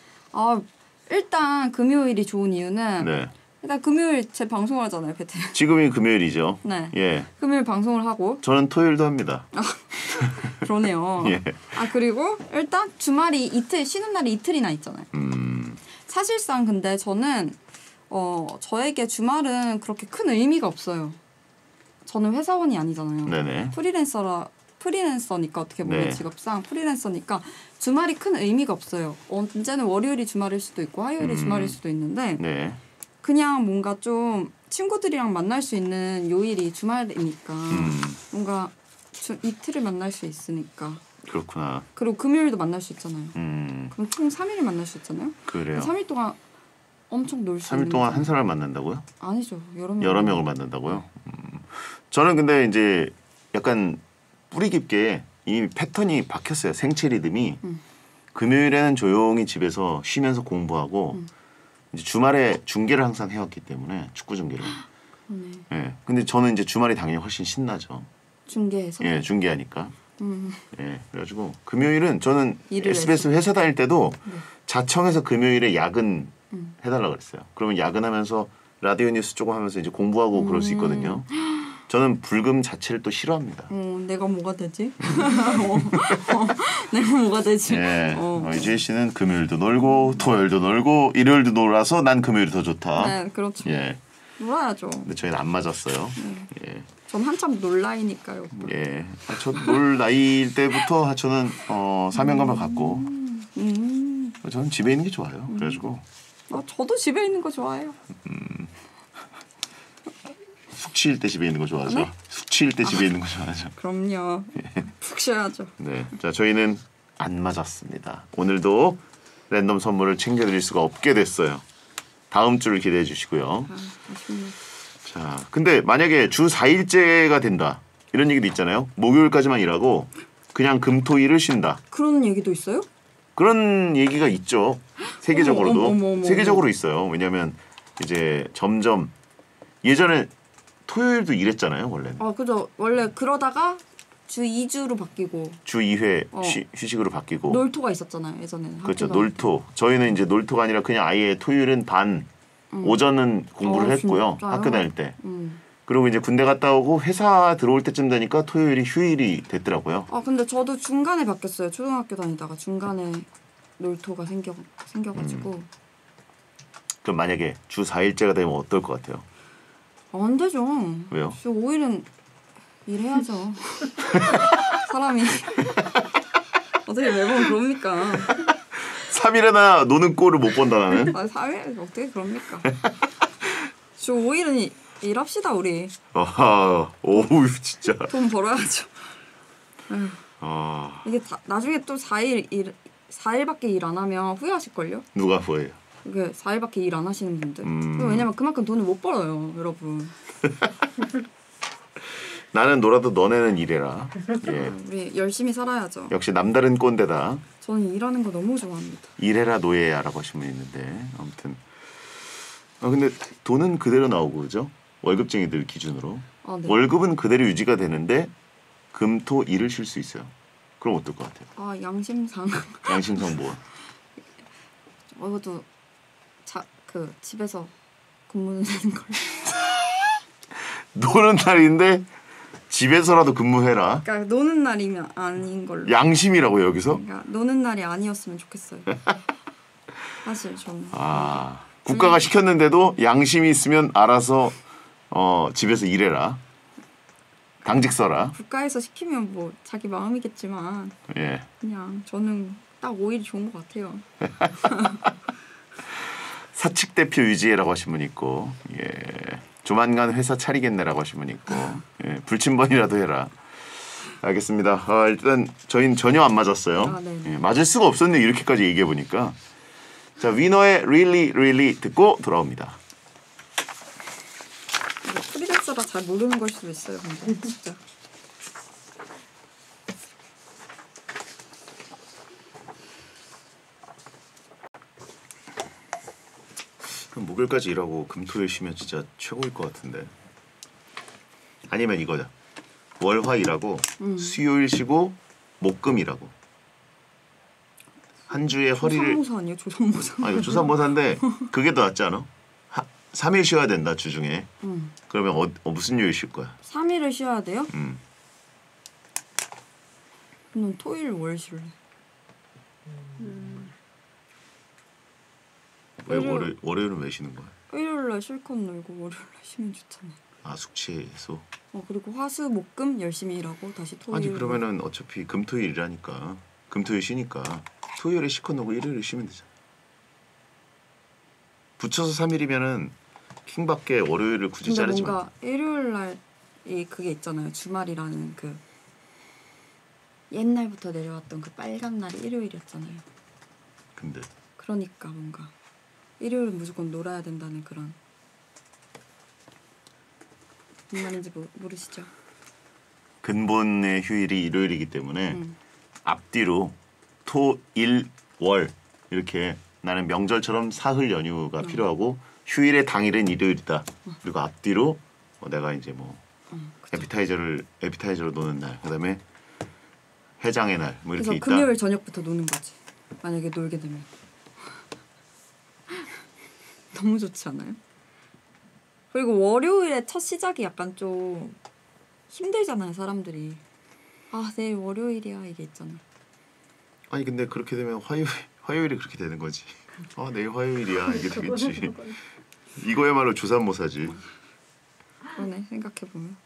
일단 금요일이 좋은 이유는 네. 일단 금요일 제 방송을 하잖아요, 베트. 지금이 금요일이죠. 네. 예. 금요일 방송을 하고 저는 토요일도 합니다. 그러네요. 예. 그리고 일단 주말이 이틀 쉬는 날이 이틀이나 있잖아요. 사실상 근데 저는 저에게 주말은 그렇게 큰 의미가 없어요. 저는 회사원이 아니잖아요. 네네. 프리랜서니까 어떻게 보면 네. 직업상 프리랜서니까 주말이 큰 의미가 없어요. 언제는 월요일이 주말일 수도 있고 화요일이 주말일 수도 있는데 네. 그냥 뭔가 좀 친구들이랑 만날 수 있는 요일이 주말이니까 뭔가 이틀을 만날 수 있으니까. 그렇구나. 그리고 금요일도 만날 수 있잖아요. 그럼 총 3일을 만날 수 있잖아요. 그래요. 3일 동안 엄청 놀 수 있는 3일 동안 거잖아요. 한 사람을 만난다고요? 아니죠. 여러 명을 만난다고요? 저는 근데 이제 약간 뿌리 깊게 이미 패턴이 박혔어요. 생체 리듬이. 금요일에는 조용히 집에서 쉬면서 공부하고 이제 주말에 중계를 항상 해왔기 때문에 축구 중계를. 네. 예. 근데 저는 이제 주말이 당연히 훨씬 신나죠. 중계에서. 예, 중계하니까. 예, 그래가지고 금요일은 저는 일을 SBS 회사 다닐 때도 네. 자청해서 금요일에 야근 해달라 그랬어요. 그러면 야근하면서 라디오 뉴스 조금 하면서 이제 공부하고 그럴 수 있거든요. 저는 불금 자체를 또 싫어합니다. 내가 뭐가 되지? 내가 뭐가 되지? 예, 이주혜 씨는 금요일도 놀고 토요일도 놀고 일요일도 놀아서 난 금요일이 더 좋다. 네, 그렇죠. 예, 놀아야죠. 근데 저희는 안 맞았어요. 예, 전 한참 놀라이니까요. 예, 저 놀 나이일 때부터 저는 사명감을 갖고 저는 집에 있는 게 좋아요. 그래가지고 저도 집에 있는 거 좋아해요. 숙취일 때 집에 있는 거 좋아하죠. 네? 숙취일 때 집에 있는 거 좋아하죠. 그럼요. 푹 쉬어야죠. 네, 자 저희는 안 맞았습니다. 오늘도 랜덤 선물을 챙겨드릴 수가 없게 됐어요. 다음 주를 기대해 주시고요. 아쉽네. 자, 근데 만약에 주 4일째가 된다 이런 얘기도 있잖아요. 목요일까지만 일하고 그냥 금토일을 쉰다. 그런 얘기도 있어요? 그런 얘기가 있죠. 세계적으로도 어머. 세계적으로 있어요. 왜냐하면 이제 점점 예전에 토요일도 일했잖아요. 원래는 그죠. 원래 그러다가 주 2주로 바뀌고 주 2회 휴식으로 바뀌고 놀토가 있었잖아요. 예전에는. 그렇죠. 학교가. 놀토. 저희는 이제 놀토가 아니라 그냥 아예 토요일은 반, 오전은 공부를 했고요. 진짜요? 학교 다닐 때. 음. 그리고 이제 군대 갔다 오고 회사 들어올 때쯤 되니까 토요일이 휴일이 됐더라고요. 근데 저도 중간에 바뀌었어요. 초등학교 다니다가 중간에 놀토가 생겨가지고. 그럼 만약에 주 4일째가 되면 어떨 것 같아요? 안 되죠. 왜요? 주 5일은 일해야죠. 사람이 어떻게 매번 그럽니까? 3일이나 노는 꼴을 못 본다 나는. 4일 어떻게 그럽니까? 주 5일은 일합시다 우리. 오우 진짜. 돈 벌어야죠. 아, 이게 나중에 또 4일밖에 일 안 하면 후회하실걸요? 누가 뭐예요? 이게 4일밖에 일 안 하시는 분들. 왜냐면 그만큼 돈을 못 벌어요, 여러분. 나는 놀아도 너네는 일해라. 예. 우리 열심히 살아야죠. 역시 남다른 꼰대다. 저는 일하는 거 너무 좋아합니다. 일해라 노예야라고 하신 분이 있는데 아무튼 근데 돈은 그대로 나오고 그죠? 월급쟁이들 기준으로 네. 월급은 그대로 유지가 되는데 금토 일을 쉴 수 있어요. 그럼 어떨 것 같아요? 양심상 양심상 뭐? 이것도 집에서 근무는 하는 걸로. 노는 날인데 집에서라도 근무해라. 그러니까 노는 날이면 아닌 걸로. 양심이라고 여기서? 그러니까 노는 날이 아니었으면 좋겠어요. 사실 저는. 국가가 시켰는데도 양심이 있으면 알아서 집에서 일해라. 당직 써라. 국가에서 시키면 뭐 자기 마음이겠지만 예. 그냥 저는 딱 5일이 좋은 것 같아요. 사측 대표 유지해라고 하신 분 있고, 예. 조만간 회사 차리겠네라고 하신 분 있고, 예. 불침번이라도 해라. 알겠습니다. 일단 저희는 전혀 안 맞았어요. 예. 맞을 수가 없었네 이렇게까지 얘기해 보니까. 자, 위너의 Really Really 듣고 돌아옵니다. 프리랜서라 잘 모르는 걸 수도 있어요. 근데 진짜. 그럼 목요일까지 일하고 금토일 쉬면 진짜 최고일 것 같은데. 아니면 이거다. 월화 일하고 수요일 쉬고 목금 일하고. 한 주에 허리를. 조산모사 아니에요? 조산모사. 이거 조산모사인데 그게 더 낫지 않아? 3일 쉬어야 된다 주중에. 그러면 무슨 요일 쉴 거야? 3일을 쉬어야 돼요? 그럼 토일 월 쉴래. 왜 월요일은 왜 쉬는 거야? 일요일날 실컷 놀고 월요일날 쉬면 좋잖아. 숙취해소. 그리고 화수 목금 열심히 일하고 다시 토일. 아니 그러면은 어차피 금토일 일하니까 금토일 쉬니까 토요일에 실컷 놀고 일요일에 쉬면 되잖아. 붙여서 3일이면은 킹밖에 월요일을 굳이 근데 자르지 뭔가 마. 일요일날 그게 있잖아요. 주말이라는 그 옛날부터 내려왔던 그 빨간 날이 일요일이었잖아요. 근데 그러니까 뭔가 일요일은 무조건 놀아야 된다는 그런. 무슨 말인지 모르시죠? 근본의 휴일이 일요일이기 때문에 앞뒤로 토, 일, 월 이렇게 나는 명절처럼 사흘 연휴가 필요하고 휴일의 당일은 일요일이다. 그리고 앞뒤로 내가 이제 뭐 에피타이저로 노는 날, 그다음에 해장의 날, 뭐 이렇게 그래서 있다. 금요일 저녁부터 노는 거지. 만약에 놀게 되면. 너무 좋지 않아요? 그리고 월요일에 첫 시작이 약간 좀 힘들잖아요, 사람들이. 아, 내일 월요일이야 이게 있잖아. 아니 근데 그렇게 되면 화요일이 그렇게 되는 거지. 아 내일 화요일이야 이게 되겠지. 이거야말로 조삼모사지. 그러네, 생각해 보면.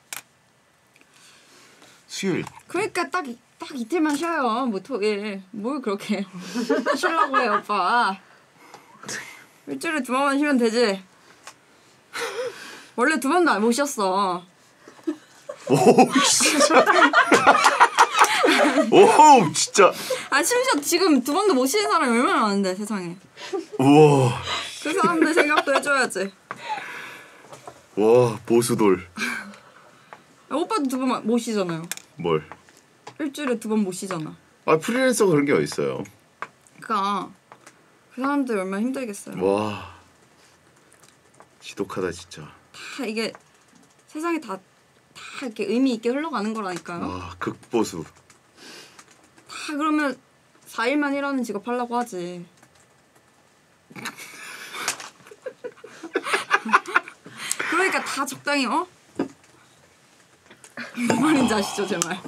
수요일. 그러니까 딱 이틀만 쉬어요. 뭐 토일 뭘 그렇게 쉬려고 해요, 오빠. 일주일에 2번만 쉬면 되지. 원래 2번도 못 쉬었어. 오 진짜. 오 진짜. 아, 심지어 지금 2번도 못 쉬는 사람이 얼마나 많은데 세상에. 우와. 그 사람들 생각도 해줘야지. 와 보수돌. 오빠도 2번 못 쉬잖아요. 뭘? 일주일에 2번 못 쉬잖아. 아 프리랜서가 그런 게 어딨어요. 그러니까 그 사람들 얼마나 힘들겠어요. 와 지독하다 진짜. 다 이게 세상에 다 이렇게 의미 있게 흘러가는 거라니까요. 와 극보수. 다 그러면 4일만 일하는 직업 하려고 하지. 그러니까 다 적당히 무슨 말인지 아시죠, 제 말?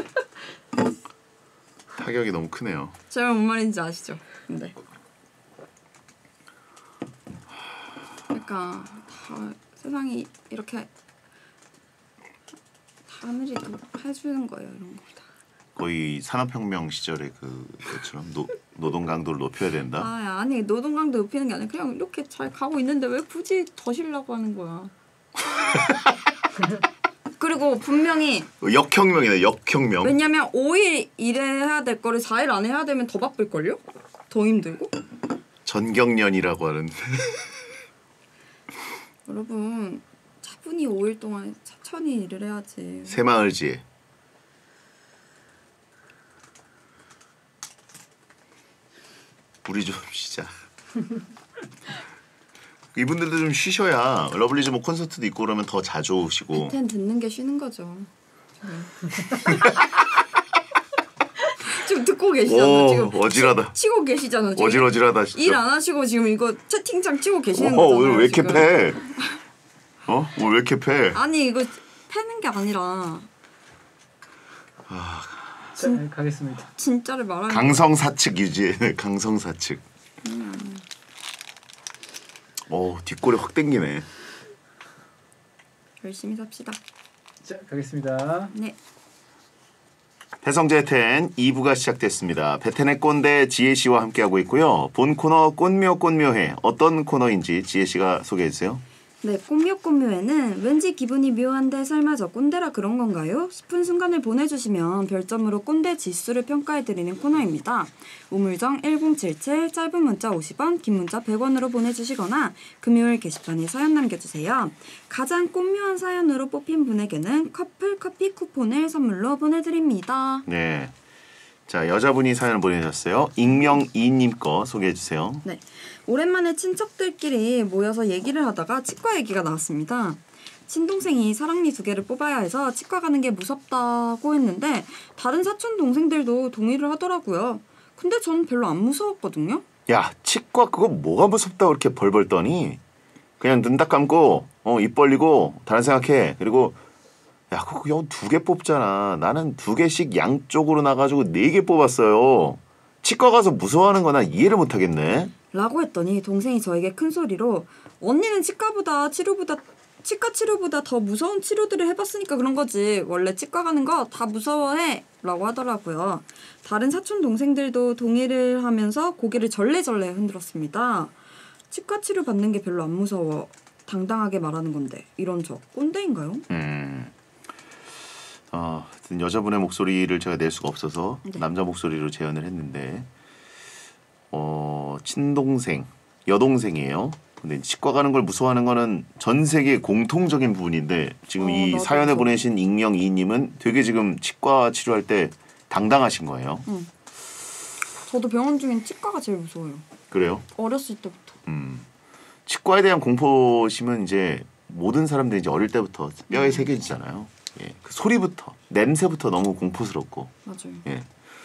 타격이 너무 크네요. 제 말 뭔 말인지 아시죠? 근데 그러니까 다 세상이 이렇게 하늘이 더 해주는 거예요, 이런 거 다. 거의 산업혁명 시절의 그것처럼 노동 강도를 높여야 된다. 아니 노동 강도 높이는 게 아니라 그냥 이렇게 잘 가고 있는데 왜 굳이 더 쉬려고 하는 거야. 그리고 분명히 역혁명이네, 역혁명. 왜냐면 5일 일해야 될 거를 4일 안에 해야 되면 더 바쁠걸요? 더 힘들고? 전경련이라고 하는. 여러분 차분히 5일 동안 천천히 일을 해야지. 새마을지에. 우리 좀 쉬자. 이분들도 좀 쉬셔야 러블리즈 뭐 콘서트도 있고 그러면 더 자주 오시고. 베텐 듣는 게 쉬는 거죠. 지금 듣고 계시잖아. 오, 지금 어지러다. 치고 계시잖아. 지금. 어지러지하다 진짜. 일 안 하시고 지금 이거 채팅창 치고 계시는 오, 거잖아요. 오늘 왜 이렇게 지금. 패? 오늘 왜 이렇게 패? 아니 이거 패는 게 아니라 자, 가겠습니다. 진짜를 말하는 강성사측 유지해. 강성사측. 뒷골이 확 땡기네. 열심히 삽시다. 자, 가겠습니다. 네. 배성재 텐 2부가 시작됐습니다. 베텐의 꼰대 지혜씨와 함께하고 있고요. 본 코너 꼰묘해. 어떤 코너인지 지혜씨가 소개해주세요. 네, 꼰묘에는 왠지 기분이 묘한데 설마 저 꼰대라 그런 건가요? 싶은 순간을 보내주시면 별점으로 꼰대 지수를 평가해드리는 코너입니다. 우물정 1077, 짧은 문자 50원, 긴 문자 100원으로 보내주시거나 금요일 게시판에 사연 남겨주세요. 가장 꼰묘한 사연으로 뽑힌 분에게는 커플 커피 쿠폰을 선물로 보내드립니다. 네. 자, 여자분이 사연을 보내주셨어요. 익명 이님 거 소개해주세요. 네, 오랜만에 친척들끼리 모여서 얘기를 하다가 치과 얘기가 나왔습니다. 친동생이 사랑니 2개를 뽑아야 해서 치과 가는 게 무섭다고 했는데 다른 사촌 동생들도 동의를 하더라고요. 근데 전 별로 안 무서웠거든요. 야, 치과 그거 뭐가 무섭다고 이렇게 벌벌 떠니? 그냥 눈 딱 감고 입 벌리고 다른 생각해. 그리고 야, 그거 2개 뽑잖아. 나는 2개씩 양쪽으로 나가지고 4개 뽑았어요. 치과 가서 무서워하는 거 난 이해를 못하겠네. 라고 했더니 동생이 저에게 큰 소리로 언니는 치과 치료보다 더 무서운 치료들을 해봤으니까 그런 거지. 원래 치과 가는 거 다 무서워해. 라고 하더라고요. 다른 사촌 동생들도 동의를 하면서 고개를 절레절레 흔들었습니다. 치과 치료 받는 게 별로 안 무서워. 당당하게 말하는 건데 이런 저 꼰대인가요? 여자분의 목소리를 제가 낼 수가 없어서 네. 남자 목소리로 재현을 했는데 친동생, 여동생이에요. 근데 치과 가는 걸 무서워하는 거는 전 세계 공통적인 부분인데 지금 이 나도 사연을 무서워. 보내신 익명 이님은 되게 지금 치과 치료할 때 당당하신 거예요. 저도 병원 중엔 치과가 제일 무서워요. 그래요? 어렸을 때부터. 치과에 대한 공포심은 이제 모든 사람들이 이제 어릴 때부터 뼈에 새겨지잖아요. 예, 그 소리부터 냄새부터 너무 공포스럽고. 맞아요. 예.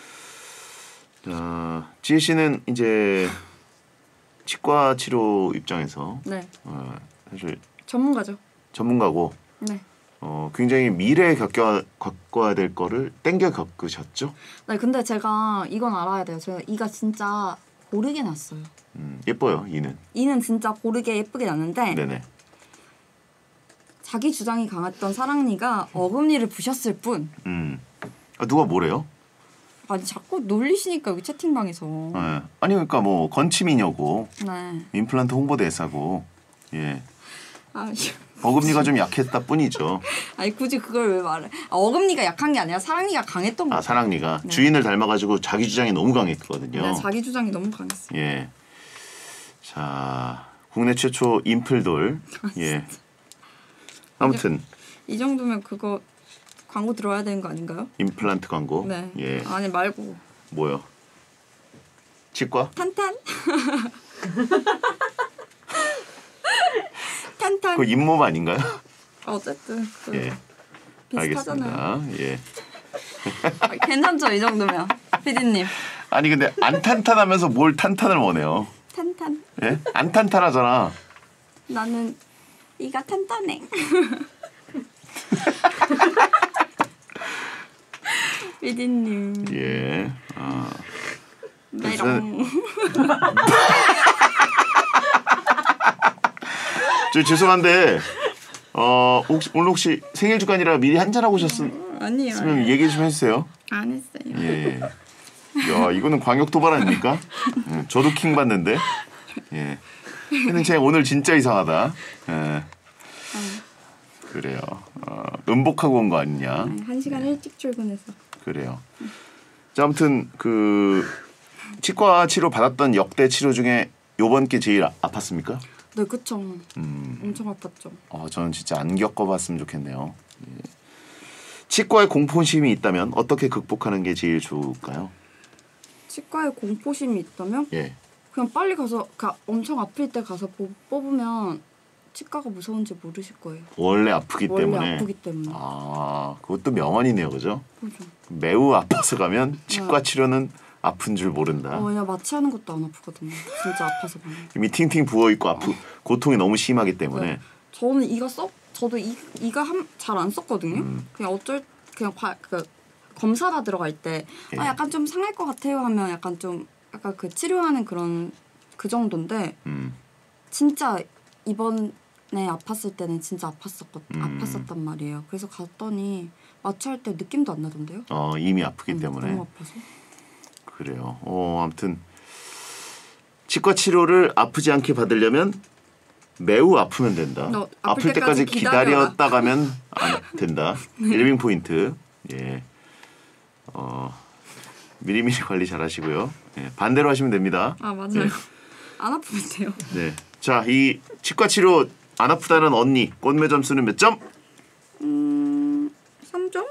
지혜 씨는 이제 치과 치료 입장에서 네. 사실 전문가죠. 전문가고 네. 굉장히 미래에 겪어야 될 거를 땡겨 겪으셨죠? 네, 근데 제가 이건 알아야 돼요. 제가 이가 진짜 고르게 났어요. 예뻐요, 이는. 이는 진짜 고르게 예쁘게 났는데 네네. 자기 주장이 강했던 사랑니가 어금니를 부셨을 뿐. 누가 뭐래요? 아니 자꾸 놀리시니까 여기 채팅방에서. 예. 아니 그러니까 뭐 건치미녀고 네. 임플란트 홍보대사고 예. 아, 어금니가 좀 약했다 뿐이죠. 아니 굳이 그걸 왜 말해? 어금니가 약한 게 아니라 사랑니가 강했던 거죠. 사랑니가 네. 주인을 닮아가지고 자기 주장이 너무 강했거든요. 네, 자기 주장이 너무 강했어요. 예. 자, 국내 최초 임플돌. 예. 아무튼 이 정도면 그거 광고 들어야 되는 거 아닌가요? 임플란트 광고. 네. 예. 아니 말고 뭐요? 치과? 탄탄. 탄탄. 그 잇몸 아닌가요? 어쨌든 그 예. 비슷하잖아요. 알겠습니다. 예. 괜찮죠 이 정도면 피디님. 아니 근데 안 탄탄하면서 뭘 탄탄을 원해요? 탄탄. 예? 안 탄탄하잖아. 나는 이가 탄탄해. 피디님. 예. 메롱. 저 죄송한데 오늘 혹시 생일 주간이라 미리 한잔 하고 오셨으면 아니에요. 얘기 좀 해주세요. 안 했어요. 예. 야 이거는 광역 도발 아닙니까? 예, 저도 킹 받는데. 예. 근데 제가 오늘 진짜 이상하다. 예. 그래요. 음복하고 온 거 아니냐? 1시간 일찍 출근해서. 그래요. 자 아무튼 그 치과 치료 받았던 역대 치료 중에 요번 게 제일 아팠습니까? 네, 그쵸. 엄청 아팠죠. 저는 진짜 안 겪어봤으면 좋겠네요. 예. 치과에 공포심이 있다면 어떻게 극복하는 게 제일 좋을까요? 치과에 공포심이 있다면 예. 그냥 빨리 가서 엄청 아플 때 가서 뽑으면 치과가 무서운지 모르실 거예요. 원래 아프기 원래 때문에. 아프기 때문에. 그것도 명언이네요, 그죠? 그죠. 매우 아파서 가면 치과 치료는 아픈 줄 모른다. 그냥 마취하는 것도 안 아프거든요. 진짜 아파서 가면. 이미 팅팅 부어 있고 고통이 너무 심하기 때문에. 네. 저는 저도 이가 잘 안 썼거든요. 그냥 검사 받으러 갈 때 예. 약간 좀 상할 것 같아요 하면 약간 그 치료하는 그런 그 정도인데 진짜 이번에 아팠을 때는 진짜 아팠었단 말이에요. 그래서 갔더니 마취할 때 느낌도 안 나던데요. 이미 아프기 때문에. 너무 아파서. 그래요. 아무튼 치과 치료를 아프지 않게 받으려면 매우 아프면 된다. 아플 때까지 기다렸다 가면 안 된다. 일빙 포인트. 예. 미리미리 관리 잘하시고요. 예. 반대로 하시면 됩니다. 맞아요. 네. 안 아프면 돼요. 네. 자, 이 치과 치료 안 아프다는 언니 꽃매 점수는 몇 점? 3점?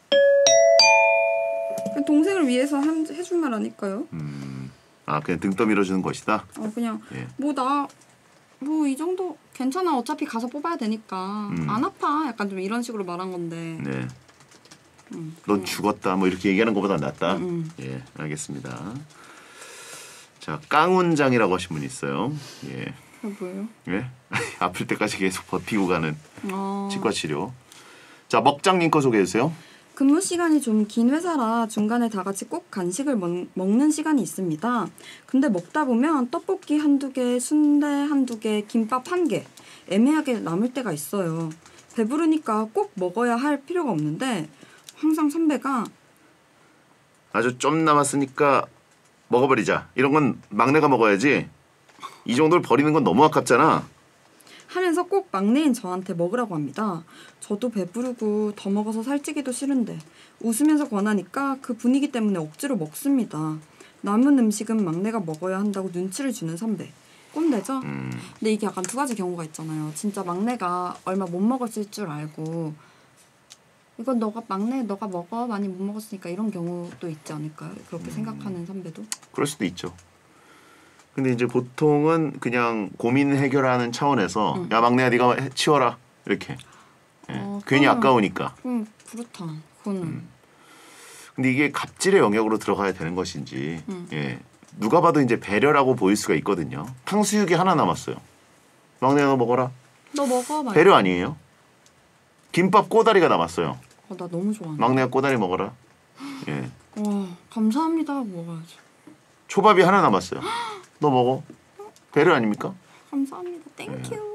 동생을 위해서 해줄 말 아닐까요? 그냥 등 떠밀어주는 것이다. 그냥 예. 이 정도 괜찮아. 어차피 가서 뽑아야 되니까 안 아파. 약간 좀 이런 식으로 말한 건데. 네. 넌 죽었다. 뭐 이렇게 얘기하는 것보다 낫다. 예, 알겠습니다. 자, 깡운장이라고 하신 분이 있어요. 예. 그게 뭐예요? 예? 아플 때까지 계속 버티고 가는 아. 치과 치료. 자, 먹장님 거 소개해 주세요. 근무 시간이 좀 긴 회사라 중간에 다 같이 꼭 간식을 먹는 시간이 있습니다. 근데 먹다 보면 떡볶이 한두 개, 순대 한두 개, 김밥 한 개 애매하게 남을 때가 있어요. 배부르니까 꼭 먹어야 할 필요가 없는데 항상 선배가 아주 좀 남았으니까 먹어버리자. 이런 건 막내가 먹어야지. 이 정도를 버리는 건 너무 아깝잖아. 하면서 꼭 막내인 저한테 먹으라고 합니다. 저도 배부르고 더 먹어서 살찌기도 싫은데 웃으면서 권하니까 그 분위기 때문에 억지로 먹습니다. 남은 음식은 막내가 먹어야 한다고 눈치를 주는 선배. 꼰대죠? 근데 이게 약간 두 가지 경우가 있잖아요. 진짜 막내가 얼마 못 먹었을 줄 알고 이건 막내 너가 먹어 많이 못 먹었으니까 이런 경우도 있지 않을까요? 그렇게 생각하는 선배도? 그럴 수도 있죠. 근데 이제 보통은 그냥 고민 해결하는 차원에서 야 막내야 네가 치워라 이렇게. 예. 괜히 그러면- 아까우니까. 그렇다. 그거는 근데 이게 갑질의 영역으로 들어가야 되는 것인지 예. 누가 봐도 이제 배려라고 보일 수가 있거든요. 탕수육이 하나 남았어요. 막내야 너 먹어라. 너 먹어 말. 배려 아니에요? 김밥 꼬다리가 남았어요. 나 너무 좋아하네. 막내야 꼬다리 먹어라. 예. 와 감사합니다 먹어야지. 초밥이 하나 남았어요. 너 먹어. 배려 아닙니까? 감사합니다. 땡큐.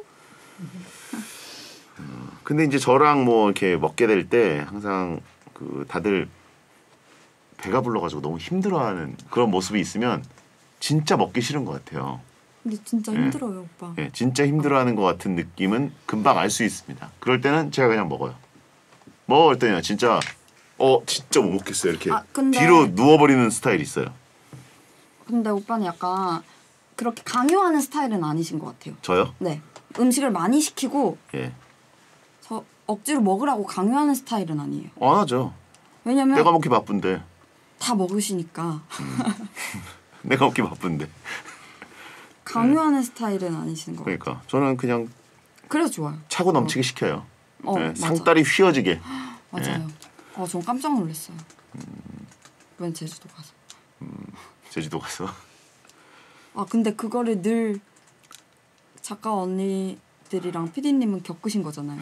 근데 이제 저랑 뭐 이렇게 먹게 될 때 항상 그 다들 배가 불러가지고 너무 힘들어하는 그런 모습이 있으면 진짜 먹기 싫은 것 같아요. 근데 진짜 예. 힘들어요 오빠. 예, 진짜 힘들어하는 것 같은 느낌은 금방 알 수 있습니다. 그럴 때는 제가 그냥 먹어요. 먹을 때는 진짜 진짜 못 먹겠어요. 이렇게 근데- 뒤로 누워버리는 스타일이 있어요. 근데 오빠는 약간 그렇게 강요하는 스타일은 아니신 것 같아요. 저요? 네. 음식을 많이 시키고 예. 저 억지로 먹으라고 강요하는 스타일은 아니에요. 안 하죠. 왜냐면 내가 먹기 바쁜데. 다 먹으시니까 내가 먹기 바쁜데. 강요하는 스타일은 아니신 것 같아요. 그러니까 저는 그냥 그래서 좋아요. 차고 넘치게 시켜요. 예, 맞아. 상다리 휘어지게. 맞아요. 전 깜짝 놀랐어요. 웬 제주도 가서. 제주도 가서. 근데 그거를 늘 작가 언니들이랑 PD님은 겪으신 거잖아요.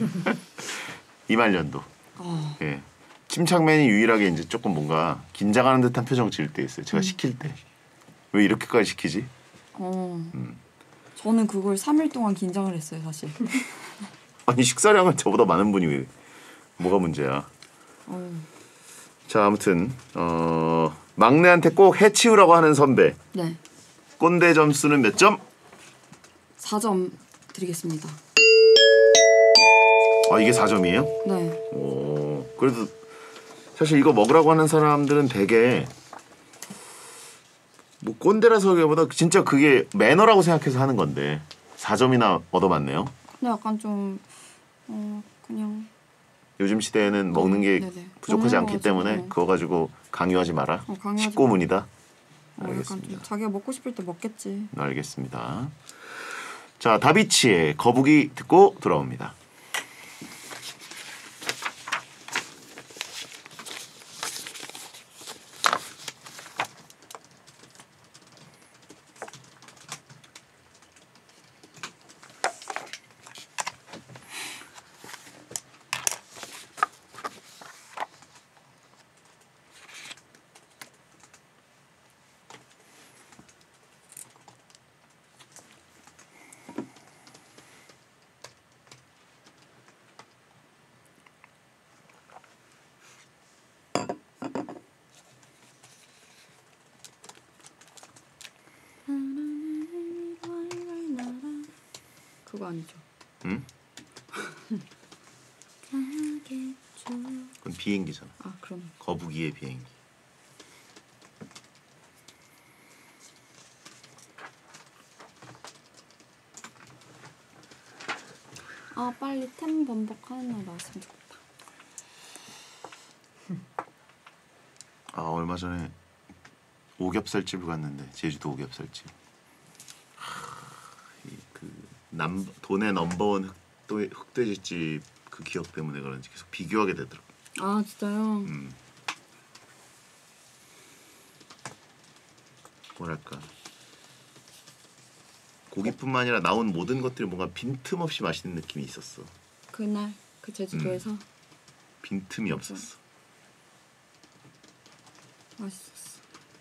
이말년도. 예. 침착맨이 유일하게 이제 조금 뭔가 긴장하는 듯한 표정 지을 때 있어요. 제가 시킬 때. 왜 이렇게까지 시키지? 저는 그걸 3일 동안 긴장을 했어요, 사실. 아니 식사량은 저보다 많은 분이 왜 뭐가 문제야? 자 아무튼 막내한테 꼭 해치우라고 하는 선배. 네. 꼰대 점수는 몇 점? 4점 드리겠습니다. 이게 4점이에요? 네. 오 그래도 사실 이거 먹으라고 하는 사람들은 되게 뭐 꼰대라서기보다 진짜 그게 매너라고 생각해서 하는 건데 4점이나 얻어맞네요. 근데 약간 좀 그냥 요즘 시대에는 먹는 게 네네. 부족하지 먹는 않기 거지, 때문에 네. 그거 가지고 강요하지 마라. 강요하지 식고문이다. 약간 알겠습니다. 좀 자기가 먹고 싶을 때 먹겠지. 알겠습니다. 자 다비치의 거북이 듣고 돌아옵니다. 그거 아니죠? 응? 그건 비행기잖아. 그럼. 거북이의 비행기. 빨리 템 번복하는 날 나왔으면 좋겠다. 얼마 전에 오겹살집을 갔는데 제주도 오겹살집. 돈의 넘버원 흑돼지집 그 기억 때문에 그런지 계속 비교하게 되더라고. 진짜요? 뭐랄까 고기뿐만 아니라 나온 모든 것들이 뭔가 빈틈없이 맛있는 느낌이 있었어. 그날 그 제주도에서 빈틈이 없었어. 맛있었어.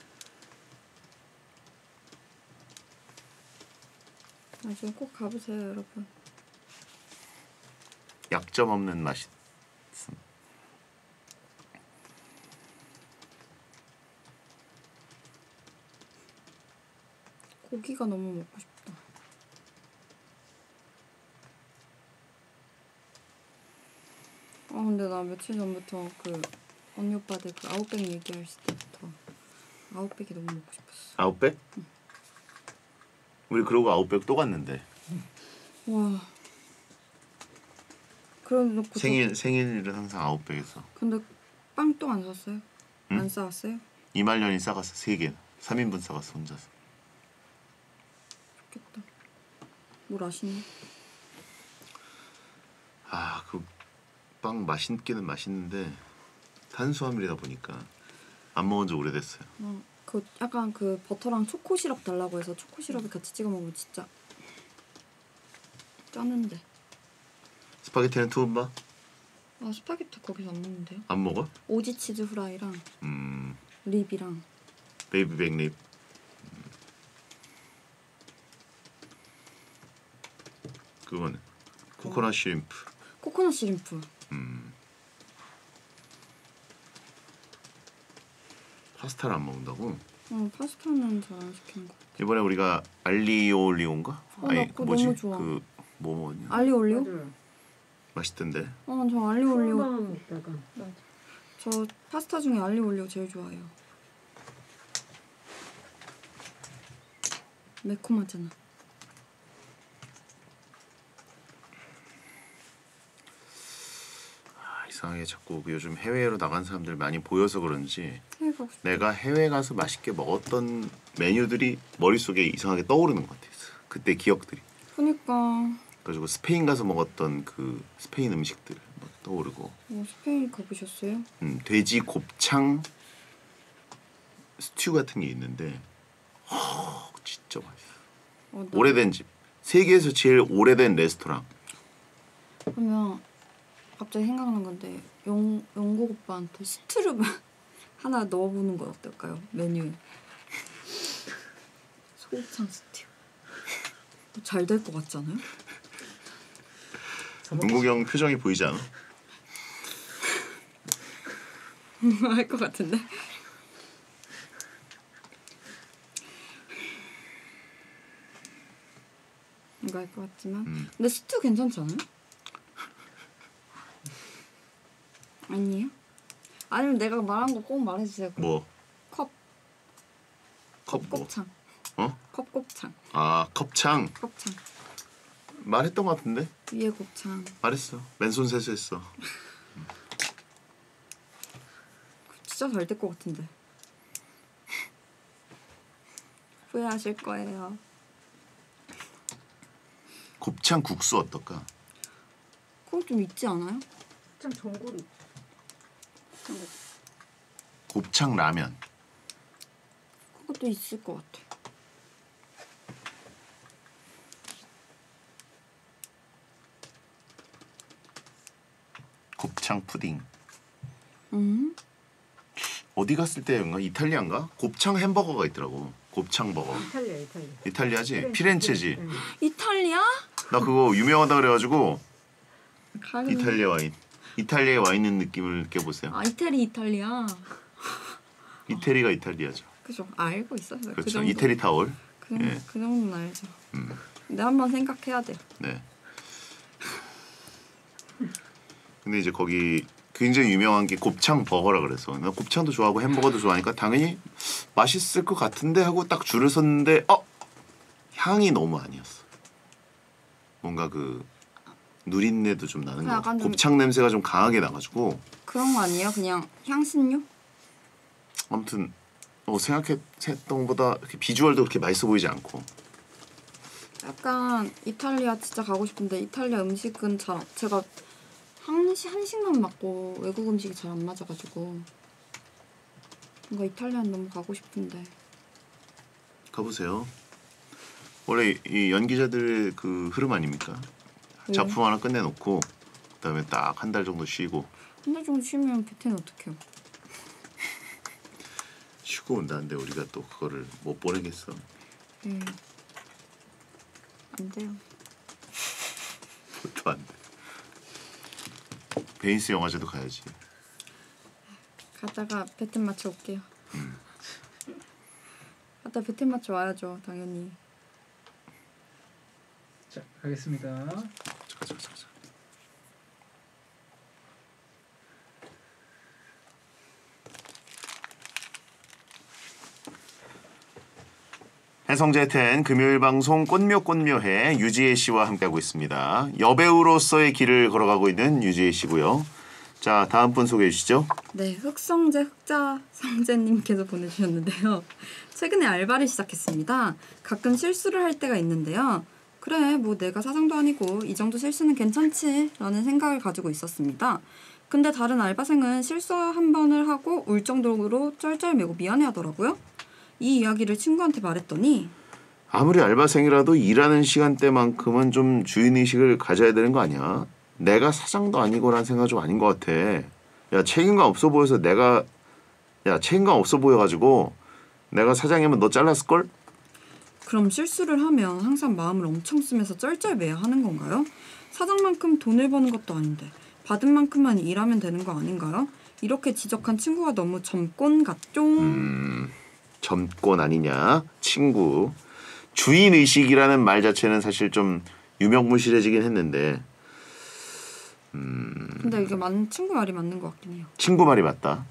나중에 꼭 가보세요, 여러분. 약점 없는 맛이. 고기가 너무 먹고 싶다. 근데 나 며칠 전부터 그 언니 오빠들 그 아웃백 얘기하실 때부터 아웃백이 너무 먹고 싶었어. 아웃백? 우리 그러고 아웃백 또 갔는데. 와. 그럼 놓고 생일은 항상 아웃백에서. 근데 빵 또 안 샀어요? 응? 안 싸왔어요? 이말년이 싸갔어 3개. 3인분 싸갔어 혼자서. 맛있겠다. 뭘 아시네? 아, 그 빵 맛있기는 맛있는데 탄수화물이다 보니까 안 먹은 지 오래됐어요. 그 약간 그 버터랑 초코 시럽 달라고 해서 초코 시럽에 같이 찍어 먹으면 진짜 쩌는데. 스파게티는 투움바 아 스파게티 거기서 안 먹는데요? 안 먹어? 오지 치즈 후라이랑 립이랑. 베이비 백립. 그거는 코코넛 슈림프. 코코넛 시림프. 파스타를 안 먹는다고? 파스타는 잘 안 시키는 거. 이번에 우리가 알리오 올리오인가? 나 그거 너무 좋아. 그 뭐 먹었냐? 알리오 올리오? 맞아요. 맛있던데. 저 알리오 올리오. 초밥만 먹다가 저 파스타 중에 알리오 올리오 제일 좋아해요. 매콤하잖아. 아, 이상하게 자꾸 그 요즘 해외로 나간 사람들 많이 보여서 그런지 해외 가고 싶어. 내가 해외 가서 맛있게 먹었던 메뉴들이 머릿속에 이상하게 떠오르는 것 같아. 그때 기억들이. 그니까 그래가지고 스페인 가서 먹었던 그 스페인 음식들 막 떠오르고 스페인 가보셨어요? 돼지 곱창 스튜 같은 게 있는데 진짜 맛있어. 오래된 집. 세계에서 제일 오래된 레스토랑. 그러면 갑자기 생각난 건데 영국 오빠한테 스트루만 하나 넣어보는 건 어떨까요? 메뉴에. 소곱창 스튜. 잘 될 것 같지 않아요? 영국이 형 표정이 보이지 않아? 할 것 같은데? 이거 할 것 같지만 근데 스튜 괜찮지 않아요? 아니에요? 아니면 내가 말한 거 꼭 말해주세요. 뭐? 컵 컵 뭐? 곱창. 어? 컵곱창. 아 컵창. 곱창. 말했던 것 같은데? 위에 곱창. 말했어. 맨손 세수했어. 진짜 잘 될 것 같은데. 후회하실 거예요. 곱창 국수 어떨까? 그거 좀 있지 않아요? 참 전골이 곱창 라면. 그것도 있을 것 같아. 곱창 푸딩. 어디 갔을 때인가? 이탈리아인가? 곱창 햄버거가 있더라고. 곱창 버거. 이탈리아. 이탈리아지? 피렌체지? 네. 이탈리아? 나 그거 유명하다 그래가지고 가겠네. 이탈리아 와인. 이탈리아에 와 있는 느낌을 깨보세요. 아 이태리 이탈리아. 이태리가 이탈리아죠. 그죠? 알고 있어요. 그 그렇죠. 정도. 이태리 타월. 그, 예. 그 정도는 알죠. 근데 한번 생각해야 돼요. 네. 근데 이제 거기 굉장히 유명한 게 곱창 버거라 그래서 나 곱창도 좋아하고 햄버거도 좋아하니까 당연히 맛있을 것 같은데 하고 딱 줄을 섰는데 향이 너무 아니었어. 뭔가 그 누린내도 좀 나는 거. 약간 좀- 곱창 냄새가 좀 강하게 나가지고 그런 거 아니에요? 그냥 향신료? 아무튼 생각했던 것보다 이렇게 비주얼도 그렇게 맛있어 보이지 않고. 약간 이탈리아 진짜 가고 싶은데 이탈리아 음식은 제가 한식만 맞고 외국 음식이 잘 안 맞아가지고 뭔가 이탈리아는 너무 가고 싶은데. 가보세요. 원래 이 연기자들의 그 흐름 아닙니까? 왜요? 작품 하나 끝내놓고 그다음에 딱 한 달 정도 쉬고 한 달 정도 쉬면 베트는 어떡해요? 쉬고 온다는데 우리가 또 그거를 못 보내겠어. 안 돼요. 그것도 안 돼. 베니스 영화제도 가야지. 가다가 베트남 맞춰 올게요. 가다 베트남 맞춰 와야죠, 당연히. 자, 가겠습니다. 잠깐. 해성재텐 금요일 방송 꽃묘해 유지혜 씨와 함께하고 있습니다. 여배우로서의 길을 걸어가고 있는 유지혜 씨고요. 자, 다음 분 소개해 주시죠. 네, 흑성재 흑자성재님께서 보내주셨는데요. 최근에 알바를 시작했습니다. 가끔 실수를 할 때가 있는데요. 그래, 뭐 내가 사장도 아니고 이 정도 실수는 괜찮지 라는 생각을 가지고 있었습니다. 근데 다른 알바생은 실수 한 번을 하고 울 정도로 쩔쩔매고 미안해하더라고요. 이 이야기를 친구한테 말했더니 아무리 알바생이라도 일하는 시간대만큼은 좀 주인의식을 가져야 되는 거 아니야? 내가 사장도 아니고라는 생각 좀 아닌 것 같아. 야, 책임감 없어 보여서 책임감 없어 보여가지고 내가 사장이면 너 잘랐을걸? 그럼 실수를 하면 항상 마음을 엄청 쓰면서 쩔쩔매야 하는 건가요? 사장만큼 돈을 버는 것도 아닌데 받은 만큼만 일하면 되는 거 아닌가요? 이렇게 지적한 친구가 너무 점권 같죠? 점권 아니냐? 친구. 주인의식이라는 말 자체는 사실 좀 유명무실해지긴 했는데 근데 이게 친구 말이 맞는 것 같긴 해요. 친구 말이 맞다.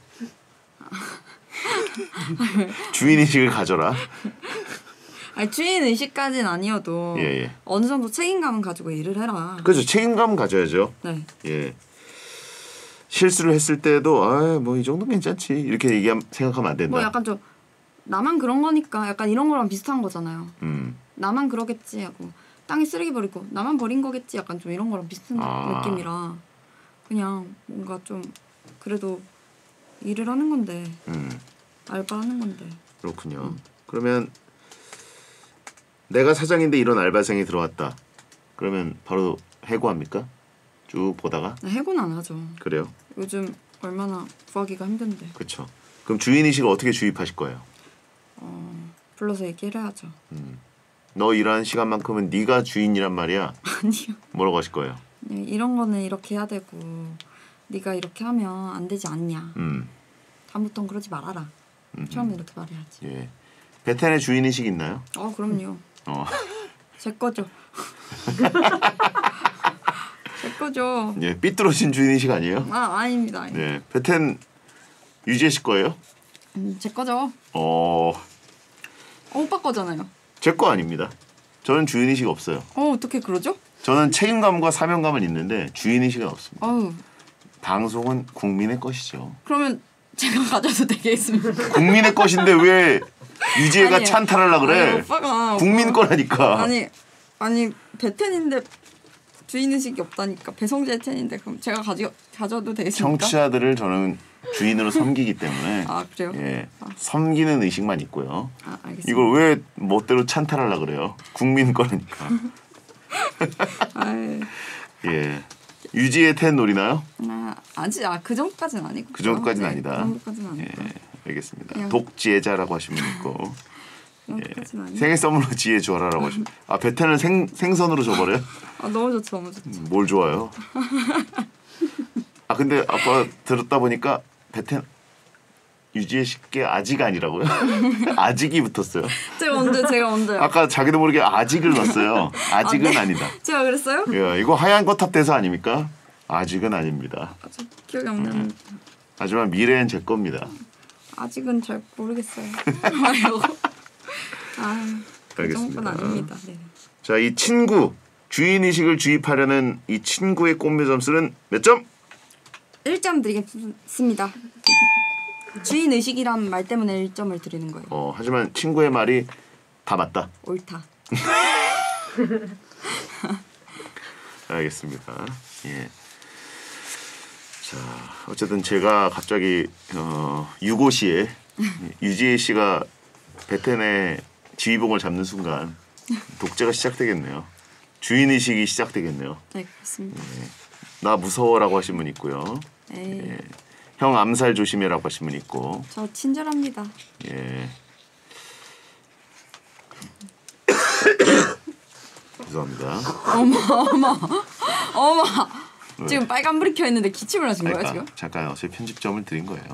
주인의식을 가져라. 아니, 주인 의식까지는 아니어도 예. 어느 정도 책임감은 가지고 일을 해라. 그렇죠. 책임감 가져야죠. 네. 예. 실수를 했을 때도 뭐 이 정도 괜찮지 이렇게 생각하면 안 된다. 뭐 약간 좀 나만 그런 거니까 약간 이런 거랑 비슷한 거잖아요. 나만 그러겠지 하고 땅에 쓰레기 버리고 나만 버린 거겠지 약간 좀 이런 거랑 비슷한 느낌이라 그냥 뭔가 좀 그래도 일을 하는 건데 알바하는 건데. 그렇군요. 그러면 내가 사장인데 이런 알바생이 들어왔다. 그러면 바로 해고합니까? 쭉 보다가? 해고는 안 하죠. 그래요? 요즘 얼마나 구하기가 힘든데. 그렇죠. 그럼 주인의식을 어떻게 주입하실 거예요? 불러서 얘기를 해야죠. 너 일하는 시간만큼은 네가 주인이란 말이야. 아니요. 뭐라고 하실 거예요? 이런 거는 이렇게 해야 되고 네가 이렇게 하면 안 되지 않냐. 다음부턴 그러지 말아라. 처음에 이렇게 말해야지. 예. 베텐의 주인의식 있나요? 그럼요. 제 거죠. 제 거죠. 예, 삐뚤어진 주인의식 아니에요? 아닙니다. 네, 베텐 유지혜 씨 거예요? 제 거죠. 오빠 거잖아요. 제 거 아닙니다. 저는 주인의식 없어요. 어떻게 그러죠? 저는 책임감과 사명감은 있는데 주인의식은 없습니다. 아유, 방송은 국민의 것이죠. 그러면 제가 가져도 되겠습니까? 국민의 것인데 왜 유지혜가 아니에요. 찬탈하려고 그래? 아니, 오빠가 국민 거라니까. 아니 배텐인데 주인의식이 없다니까. 배성재 텐인데 그럼 제가 가져도 되겠습니까? 청취자들을 저는 주인으로 섬기기 때문에 그래요? 예, 섬기는 의식만 있고요. 알겠습니다. 이걸 왜 멋대로 찬탈하려고 그래요? 국민 거라니까. 예. 유지의 텐 노리나요? 아직 그 정도까지는 아니고. 그 정도까지는 아니다. 그 정도까지는 아니고. 예, 알겠습니다. 그냥- 독지혜자라고 하시면 있고 그 정도까지는 아니고. 생일 선물로 지혜 줘라라고 하시면 베텐을 생선으로 줘버려요? 너무 좋죠, 너무 좋죠. 뭘 좋아요? 근데 아까 들었다 보니까 베텐 유지혜 씨께 아직 아니라고요? 아직이 붙었어요. 제가 언제? 아까 자기도 모르게 아직을 넣었어요. 아직은 네. 아니다. 제가 그랬어요? 야, 이거 하얀 거탑 대사 아닙니까? 아직은 아닙니다. 저 기억이 안 나는. 하지만 미래는 제 겁니다. 아직은 잘 모르겠어요. 하려고. 그 알겠습니다. 정도는 아닙니다. 네. 자, 이 친구 주인의식을 주입하려는 이 친구의 꼼매 점수는 몇 점? 1점 드리겠습니다. 주인 의식이란 말 때문에 1점을 드리는 거예요. 하지만 친구의 말이 다 맞다. 옳다. 알겠습니다. 예. 자, 어쨌든 제가 갑자기 유고시에 유지혜 씨가 베텐의 지휘봉을 잡는 순간 독재가 시작되겠네요. 주인의식이 시작되겠네요. 네, 그렇습니다. 나 무서워라고 하신 분 있고요. 에이, 형 암살 조심해라고 하신 분 있고. 저 친절합니다. 예. 죄송합니다. 어머, 지금 빨간불이 켜 있는데 기침을 하신 거예요 지금? 잠깐 어제 편집점을 드린 거예요.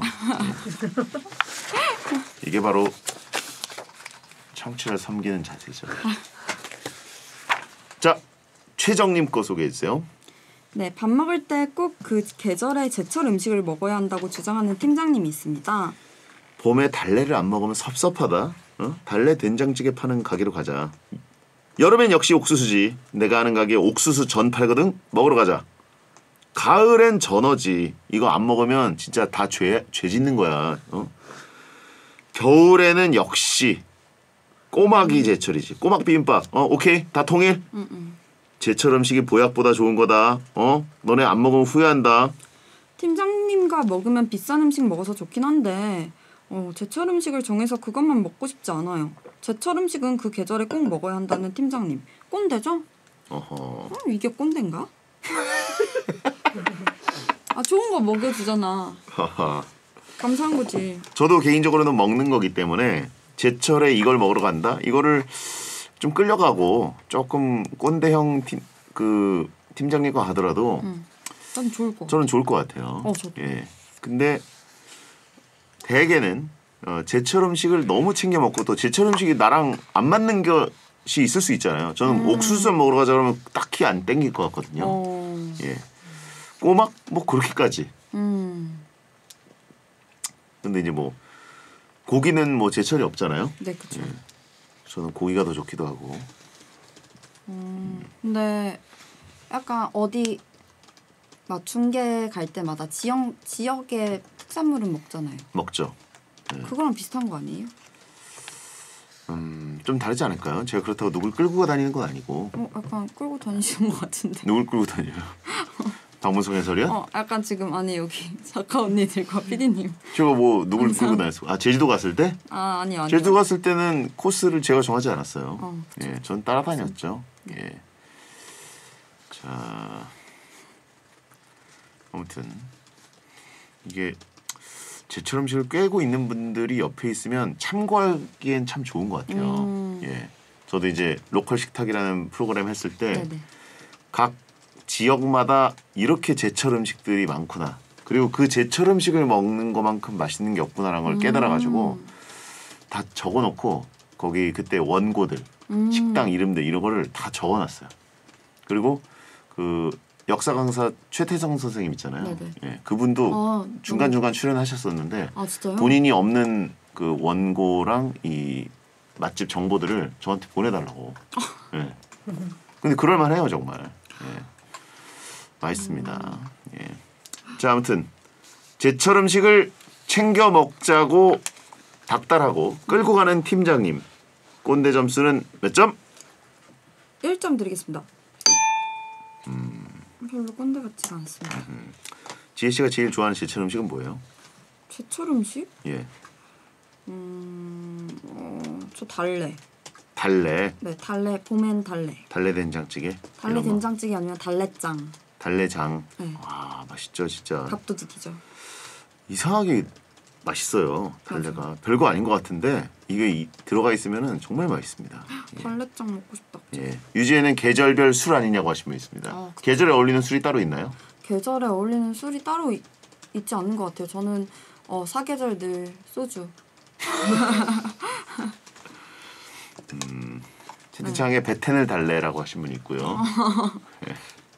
이게 바로 청취를 섬기는 자세죠. 자, 최정님 거 소개해 주세요. 네, 밥 먹을 때 꼭 그 계절의 제철 음식을 먹어야 한다고 주장하는 팀장님이 있습니다. 봄에 달래를 안 먹으면 섭섭하다. 달래 된장찌개 파는 가게로 가자. 여름엔 역시 옥수수지. 내가 아는 가게 옥수수 전 팔거든. 먹으러 가자. 가을엔 전어지. 이거 안 먹으면 진짜 다 죄 짓는 거야. 겨울에는 역시 꼬막이 제철이지. 꼬막 비빔밥. 오케이. 다 통일. 제철 음식이 보약보다 좋은 거다. 너네 안 먹으면 후회한다. 팀장님과 먹으면 비싼 음식 먹어서 좋긴 한데 제철 음식을 정해서 그것만 먹고 싶지 않아요. 제철 음식은 그 계절에 꼭 먹어야 한다는 팀장님. 꼰대죠? 어허. 이게 꼰대인가? 아 좋은 거 먹여주잖아. 하하. 감사한 거지. 저도 개인적으로는 먹는 거기 때문에 제철에 이걸 먹으러 간다. 이거를 좀 끌려가고 조금 꼰대형 팀장님과 하더라도 난 좋을 거. 저는 좋을 것 같아요. 저도. 예. 근데 대개는 제철 음식을 너무 챙겨 먹고 또 제철 음식이 나랑 안 맞는 것이 있을 수 있잖아요. 저는 옥수수 먹으러 가자 그러면 딱히 안 땡길 것 같거든요. 예. 꼬막 뭐 그렇게까지. 근데 이제 뭐 고기는 뭐 제철이 없잖아요. 네, 그렇죠. 저는 고기가 더 좋기도 하고. 근데 약간 어디 중계 갈 때마다 지역의 특산물은 먹잖아요. 먹죠. 그거랑 비슷한 거 아니에요? 좀 다르지 않을까요? 제가 그렇다고 누굴 끌고 다니는 건 아니고. 약간 끌고 다니시는 것 같은데. 누굴 끌고 다녀요? 박문성 해설이야? 약간 지금 아니 여기 작가 언니들과 PD님. 제가 뭐 누굴 끌고 다녔어? 제주도 갔을 때? 아니요. 제주도 갔을 때는 코스를 제가 정하지 않았어요. 그쵸. 예, 전 따라다녔죠. 예. 자, 아무튼 이게 제철 음식을 꿰고 있는 분들이 옆에 있으면 참고하기엔 참 좋은 것 같아요. 예, 저도 이제 로컬 식탁이라는 프로그램 했을 때 각 지역마다 이렇게 제철 음식들이 많구나. 그리고 그 제철 음식을 먹는 것만큼 맛있는 게 없구나라는 걸 깨달아가지고 다 적어놓고 거기 그때 원고들, 식당 이름들 이런 거를 다 적어놨어요. 그리고 그 역사 강사 최태성 선생님 있잖아요. 예, 그분도 중간중간 출연하셨었는데 진짜요? 본인이 없는 그 원고랑 이 맛집 정보들을 저한테 보내달라고. 예. 근데 그럴만해요 정말. 예. 맛있습니다. 예. 자, 아무튼 제철 음식을 챙겨 먹자고 닥달하고 끌고 가는 팀장님. 꼰대 점수는 몇 점? 1점 드리겠습니다. 별로 꼰대 같지가 않습니다. 지혜 씨가 제일 좋아하는 제철 음식은 뭐예요? 제철 음식? 예. 저 달래. 달래. 네, 달래. 봄엔 달래. 달래 된장찌개. 달래 이런 거. 된장찌개 아니면 달래장. 달래장. 네. 와, 맛있죠 진짜. 밥도둑이죠. 이상하게 맛있어요. 달래가 별거 아닌 것 같은데 이게 들어가 있으면은 정말 맛있습니다. 예. 달래장 먹고 싶다. 예. 유지에는 계절별 술 아니냐고 하신 분 있습니다. 계절에 어울리는 술이 따로 있나요? 계절에 어울리는 술이 따로 있지 않는 것 같아요. 저는 사계절 늘 소주. 채팅창에 베텐을 달래라고 하신 분이 있고요. 예.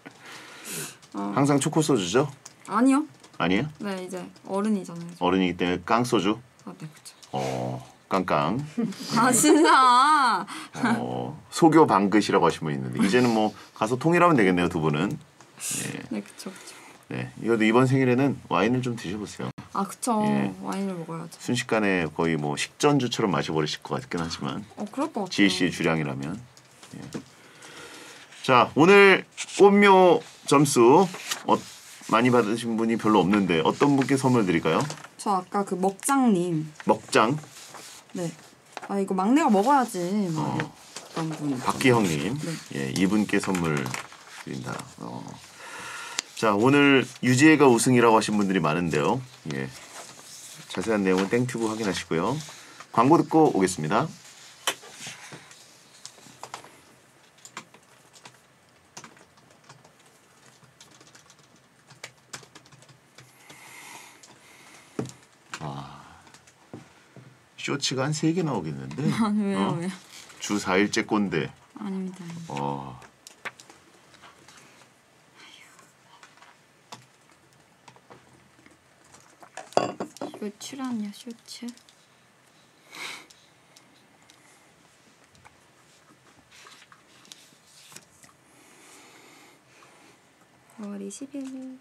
항상 초코 소주죠? 아니요. 아니에요? 네, 이제 어른이잖아요. 어른이기 때문에 깡 소주. 네, 그렇죠. 깡깡. 진짜. 소교 방긋이라고 하신 분이 있는데 이제는 뭐 가서 통일하면 되겠네요 두 분은. 예. 네, 그렇죠. 네, 이것도 이번 생일에는 와인을 좀 드셔보세요. 그쵸. 예. 와인을 먹어야죠. 순식간에 거의 뭐 식전주처럼 마셔버리실 것 같긴 하지만 그럴 것 같아요. 지혜 씨의 주량이라면. 예. 자, 오늘 꽃묘 점수 많이 받으신 분이 별로 없는데 어떤 분께 선물 드릴까요? 저 아까 그 먹장님. 먹장. 네. 이거 막내가 먹어야지. 어떤 분. 박기형님. 네. 예, 이분께 선물 드린다. 자, 오늘 유지혜가 우승이라고 하신 분들이 많은데요. 예. 자세한 내용은 땡튜브 확인하시고요. 광고 듣고 오겠습니다. 쇼츠가 한 3개 나오겠는데. 왜요? 왜요? 주 4일째 꼰대. 아닙니다. 쇼츠라뇨, 쇼츠? 4월 20일.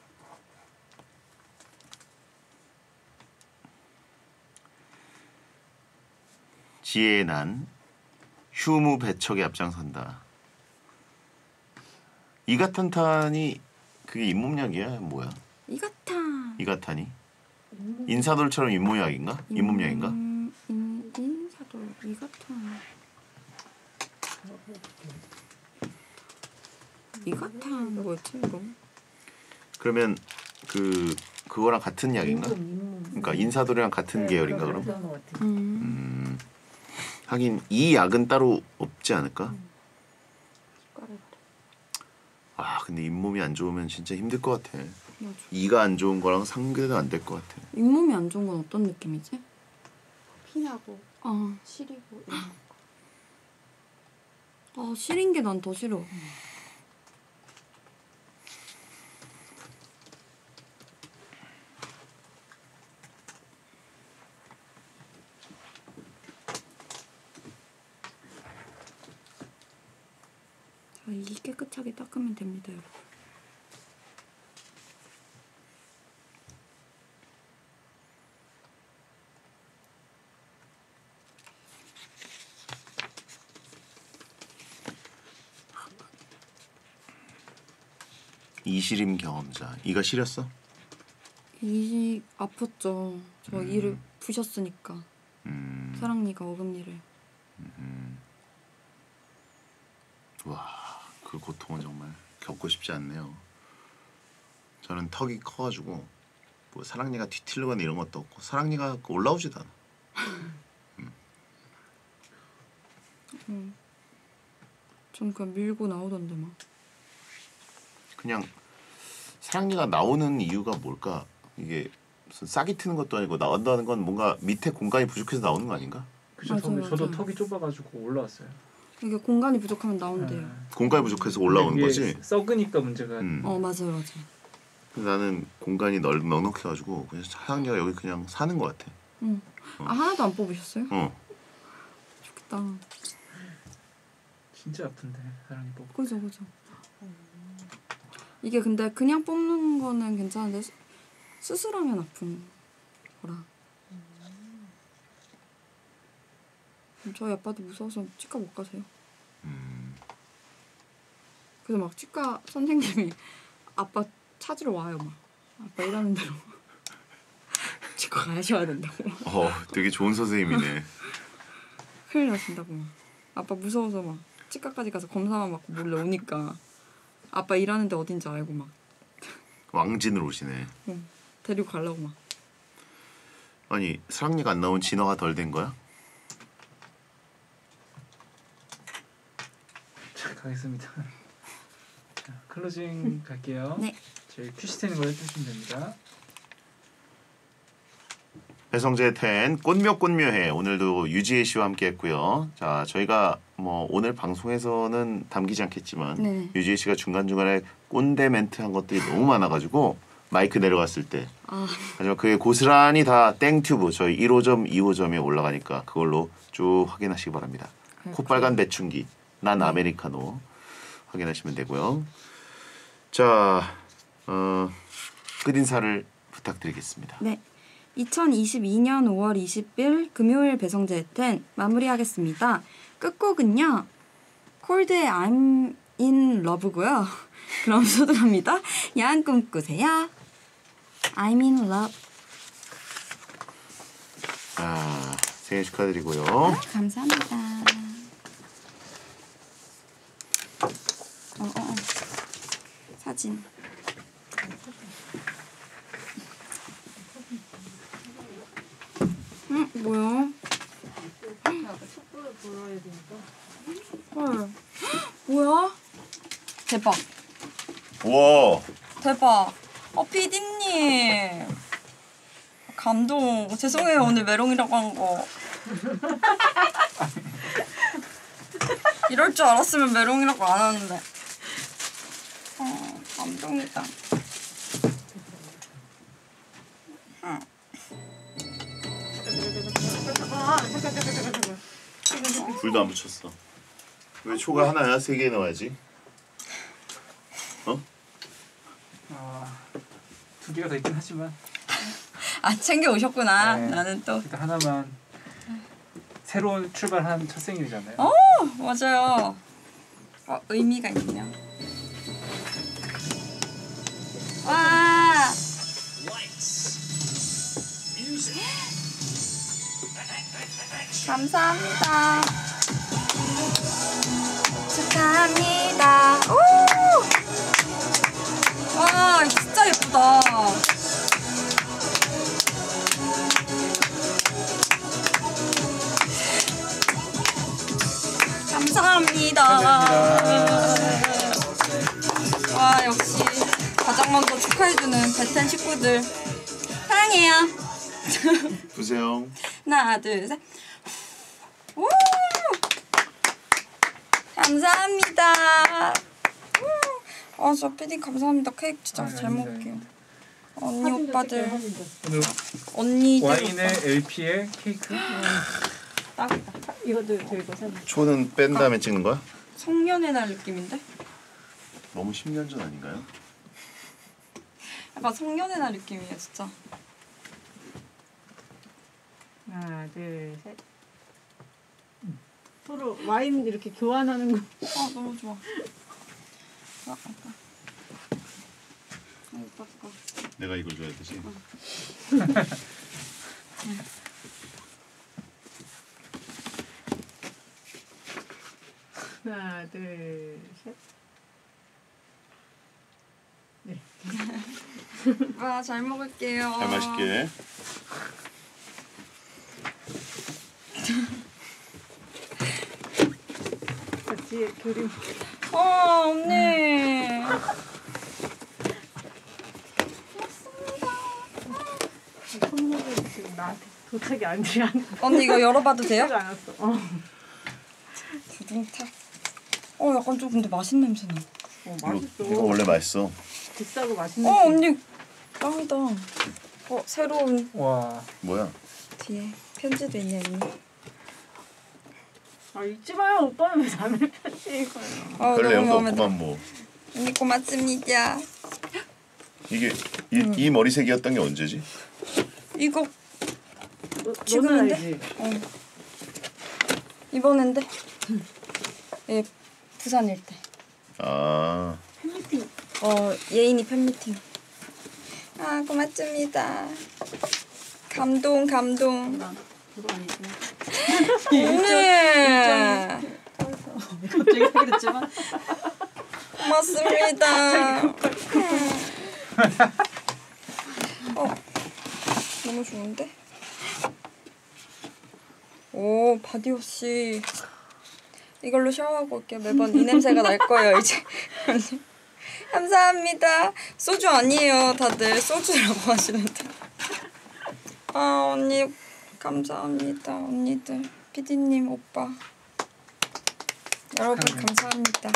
지혜의 난 휴무 배척에 앞장선다. 이가탄탄이 그게 잇몸약이야 뭐야? 이가탄. 이가탄이 인사돌처럼 잇몸약인가? 잇몸약인가? 인사돌 이가탄. 이가탄 뭐였지 이거? 그러면 그거랑 같은 약인가? 잇몸. 그러니까 인사돌이랑 같은 계열인가 그럼? 그런 것 같아요. 하긴 이 약은 따로 없지 않을까? 아 근데 잇몸이 안 좋으면 진짜 힘들 것 같아. 맞아. 이가 안 좋은 거랑 상대도 안 될 것 같아. 잇몸이 안 좋은 건 어떤 느낌이지? 피나고 아, 시리고 이런 거. 아 시린 게 난 더 싫어. 자, 이 깨끗하게 닦으면 됩니다, 여러분. 이시림 경험자. 이가 시렸어? 이 아팠죠. 저 이를 부셨으니까. 사랑니가 어금니를. 와, 그 고통은 정말 겪고 싶지 않네요. 저는 턱이 커가지고 뭐 사랑니가 뒤틀리거나 이런 것도 없고 사랑니가 올라오지도 않아. 전 그냥 밀고 나오던데 막. 그냥 사랑니가 나오는 이유가 뭘까? 이게 무슨 싹이 트는 것도 아니고 나온다는 건 뭔가 밑에 공간이 부족해서 나오는 거 아닌가? 그죠. 맞아요, 저도 맞아요. 턱이 좁아가지고 올라왔어요. 이게 공간이 부족하면 나온대요. 네. 공간이 부족해서 올라오는 위에 거지. 썩으니까 문제가. 맞아요, 맞아요. 근데 나는 공간이 넉넉해가지고 그냥 사랑니가 여기 그냥 사는 것 같아. 아 하나도 안 뽑으셨어요? 좋겠다. 진짜 아픈데 사랑이 뽑. 그죠, 그죠. 이게 근데 그냥 뽑는 거는 괜찮은데 수술하면 아픈 거라. 저희 아빠도 무서워서 치과 못 가세요. 그래서 막 치과 선생님이 아빠 찾으러 와요 막. 아빠 일하는 대로 치과 가셔야 된다고. 되게 좋은 선생님이네. 큰일 나신다고 막. 아빠 무서워서 막 치과까지 가서 검사만 받고 몰래 오니까 아빠 일하는데 어딘지 알고 막 왕진으로 오시네. 데리고 가려고 막. 아니 사랑니가 안 나온 진화가 덜 된 거야? 자, 가겠습니다. 자, 클로징 갈게요. 네. 저희 큐시트는 걸 해주시면 됩니다. 배성재 텐 꽃묘해 오늘도 유지혜 씨와 함께했고요. 자 저희가 뭐 오늘 방송에서는 담기지 않겠지만 네. 유지혜 씨가 중간중간에 꼰대 멘트 한 것들이 너무 많아가지고 마이크 내려갔을 때 하지만 그게 고스란히 다 땡튜브 저희 1호점 2호점에 올라가니까 그걸로 쭉 확인하시기 바랍니다. 콧빨간 배충기 난 아메리카노 확인하시면 되고요. 자 끝인사를 부탁드리겠습니다. 네. 2022년 5월 20일 금요일 배성재 텐 마무리하겠습니다. 끝곡은요. 콜드의 I'm in love고요. 그럼 소등합니다. 야한 꿈 꾸세요. I'm in love. 생일 축하드리고요. 감사합니다. 사진. 뭐야? 촛불을 불어야 되니까. 헐. 뭐야? 대박. 우와. 대박. PD님. 감동. 죄송해요. 오늘 메롱이라고 한 거. 이럴 줄 알았으면 메롱이라고 안 하는데. 감동이다. 불도 안 붙였어. 왜 초가 하나야? 3개 넣어야지. 어? 두 개가 더 있긴 하지만 아 챙겨 오셨구나. 네. 나는 또 일단 하나만 새로운 출발한 첫 생일이잖아요. 맞아요. 의미가 있네요. 와. 감사합니다. 축하합니다. 오! 와, 진짜 예쁘다. 감사합니다. 와, 역시 가장 먼저 축하해주는 베텐 식구들 사랑해요. 보세요. 하나, 둘, 셋. 우! 감사합니다. 저 PD 감사합니다. 케이크 진짜 잘 아닙니다. 먹을게요. 언니 사진도 오빠들, 찍게요, 사진도. 오늘 언니들 와인에 LP에 케이크. 딱이다. 이것도 들고 사진. 초는 뺀 다음에 찍는 거야? 성년의 날 느낌인데? 너무 10년 전 아닌가요? 약간 성년의 날 느낌이에요, 진짜. 하나, 둘, 셋. 서로 와인 이렇게 교환하는 거. 너무 좋아. 아까. 오빠 거. 내가 이걸 줘야 되지. 하나, 둘, 셋. 와, 잘 먹을게요. 잘 맛있게. 같이 그림. 언니. 선물을 지금 나한테 도착이 안 돼. 언니 이거 열어봐도 돼요? 도착 안 왔어. 두둥탁. 약간 좀 근데 맛있는 냄새 나. 맛있어. 이거 원래 맛있어. 비싸고 맛있는. 언니 짱이다. 새로운 와. 뭐야? 뒤에 편지도 있네, 언니. 읽지 마요. 오빠는 왜 남의 편지 읽어요? 별 내용도 마음에 들어. 없구만 뭐. 언니 고맙습니다. 이게 이 머리색이었던 게 언제지? 이거 너는 지금인데? 알지? 이번인데? 예, 부산일 때. 아, 예인이 팬미팅. 고맙습니다. 감동. 그거 아니지? 언니 갑자기 하게 됐지만. 고맙습니다. 너무 좋은데? 오, 바디워시. 이걸로 샤워하고 올게요. 매번 이 냄새가 날 거예요, 이제. 감사합니다. 소주 아니에요, 다들. 소주라고 하시는데. 언니, 감사합니다. 언니들, 피디님, 오빠. 여러분, 감사합니다.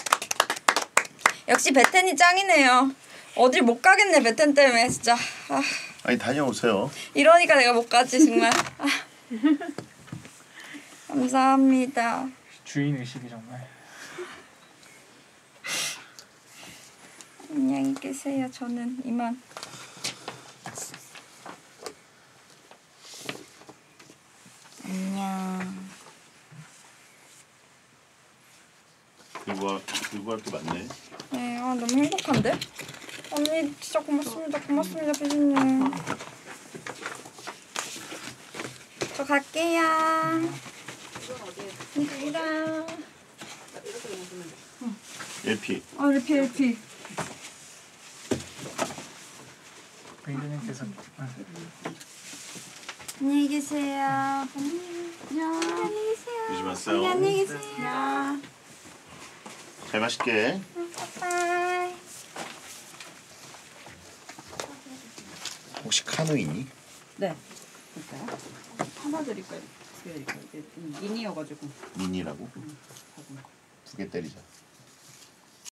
역시 베텐이 짱이네요. 어딜 못 가겠네, 베텐 때문에, 진짜. 아니 다녀오세요. 이러니까 내가 못 가지, 정말. 감사합니다. 주인 의식이 정말. 안녕히 계세요. 저는 이만. 안녕. 들고 할 게 많네. 네, 너무 행복한데? 언니 진짜 고맙습니다. 고맙습니다, 피디님. 저 갈게요. 이랑. LP. LP. 베이드님께서 안녕히 계세요. 안녕히 계세요. 조심하세요. 안녕히 계세요. 잘 마실게. 바이. 혹시 카누 있니? 네. 볼까요? 하나 드릴까요? 두 개 드릴까요? 이게 미니여가지고. 미니라고? 작은 거. 2개 때리자.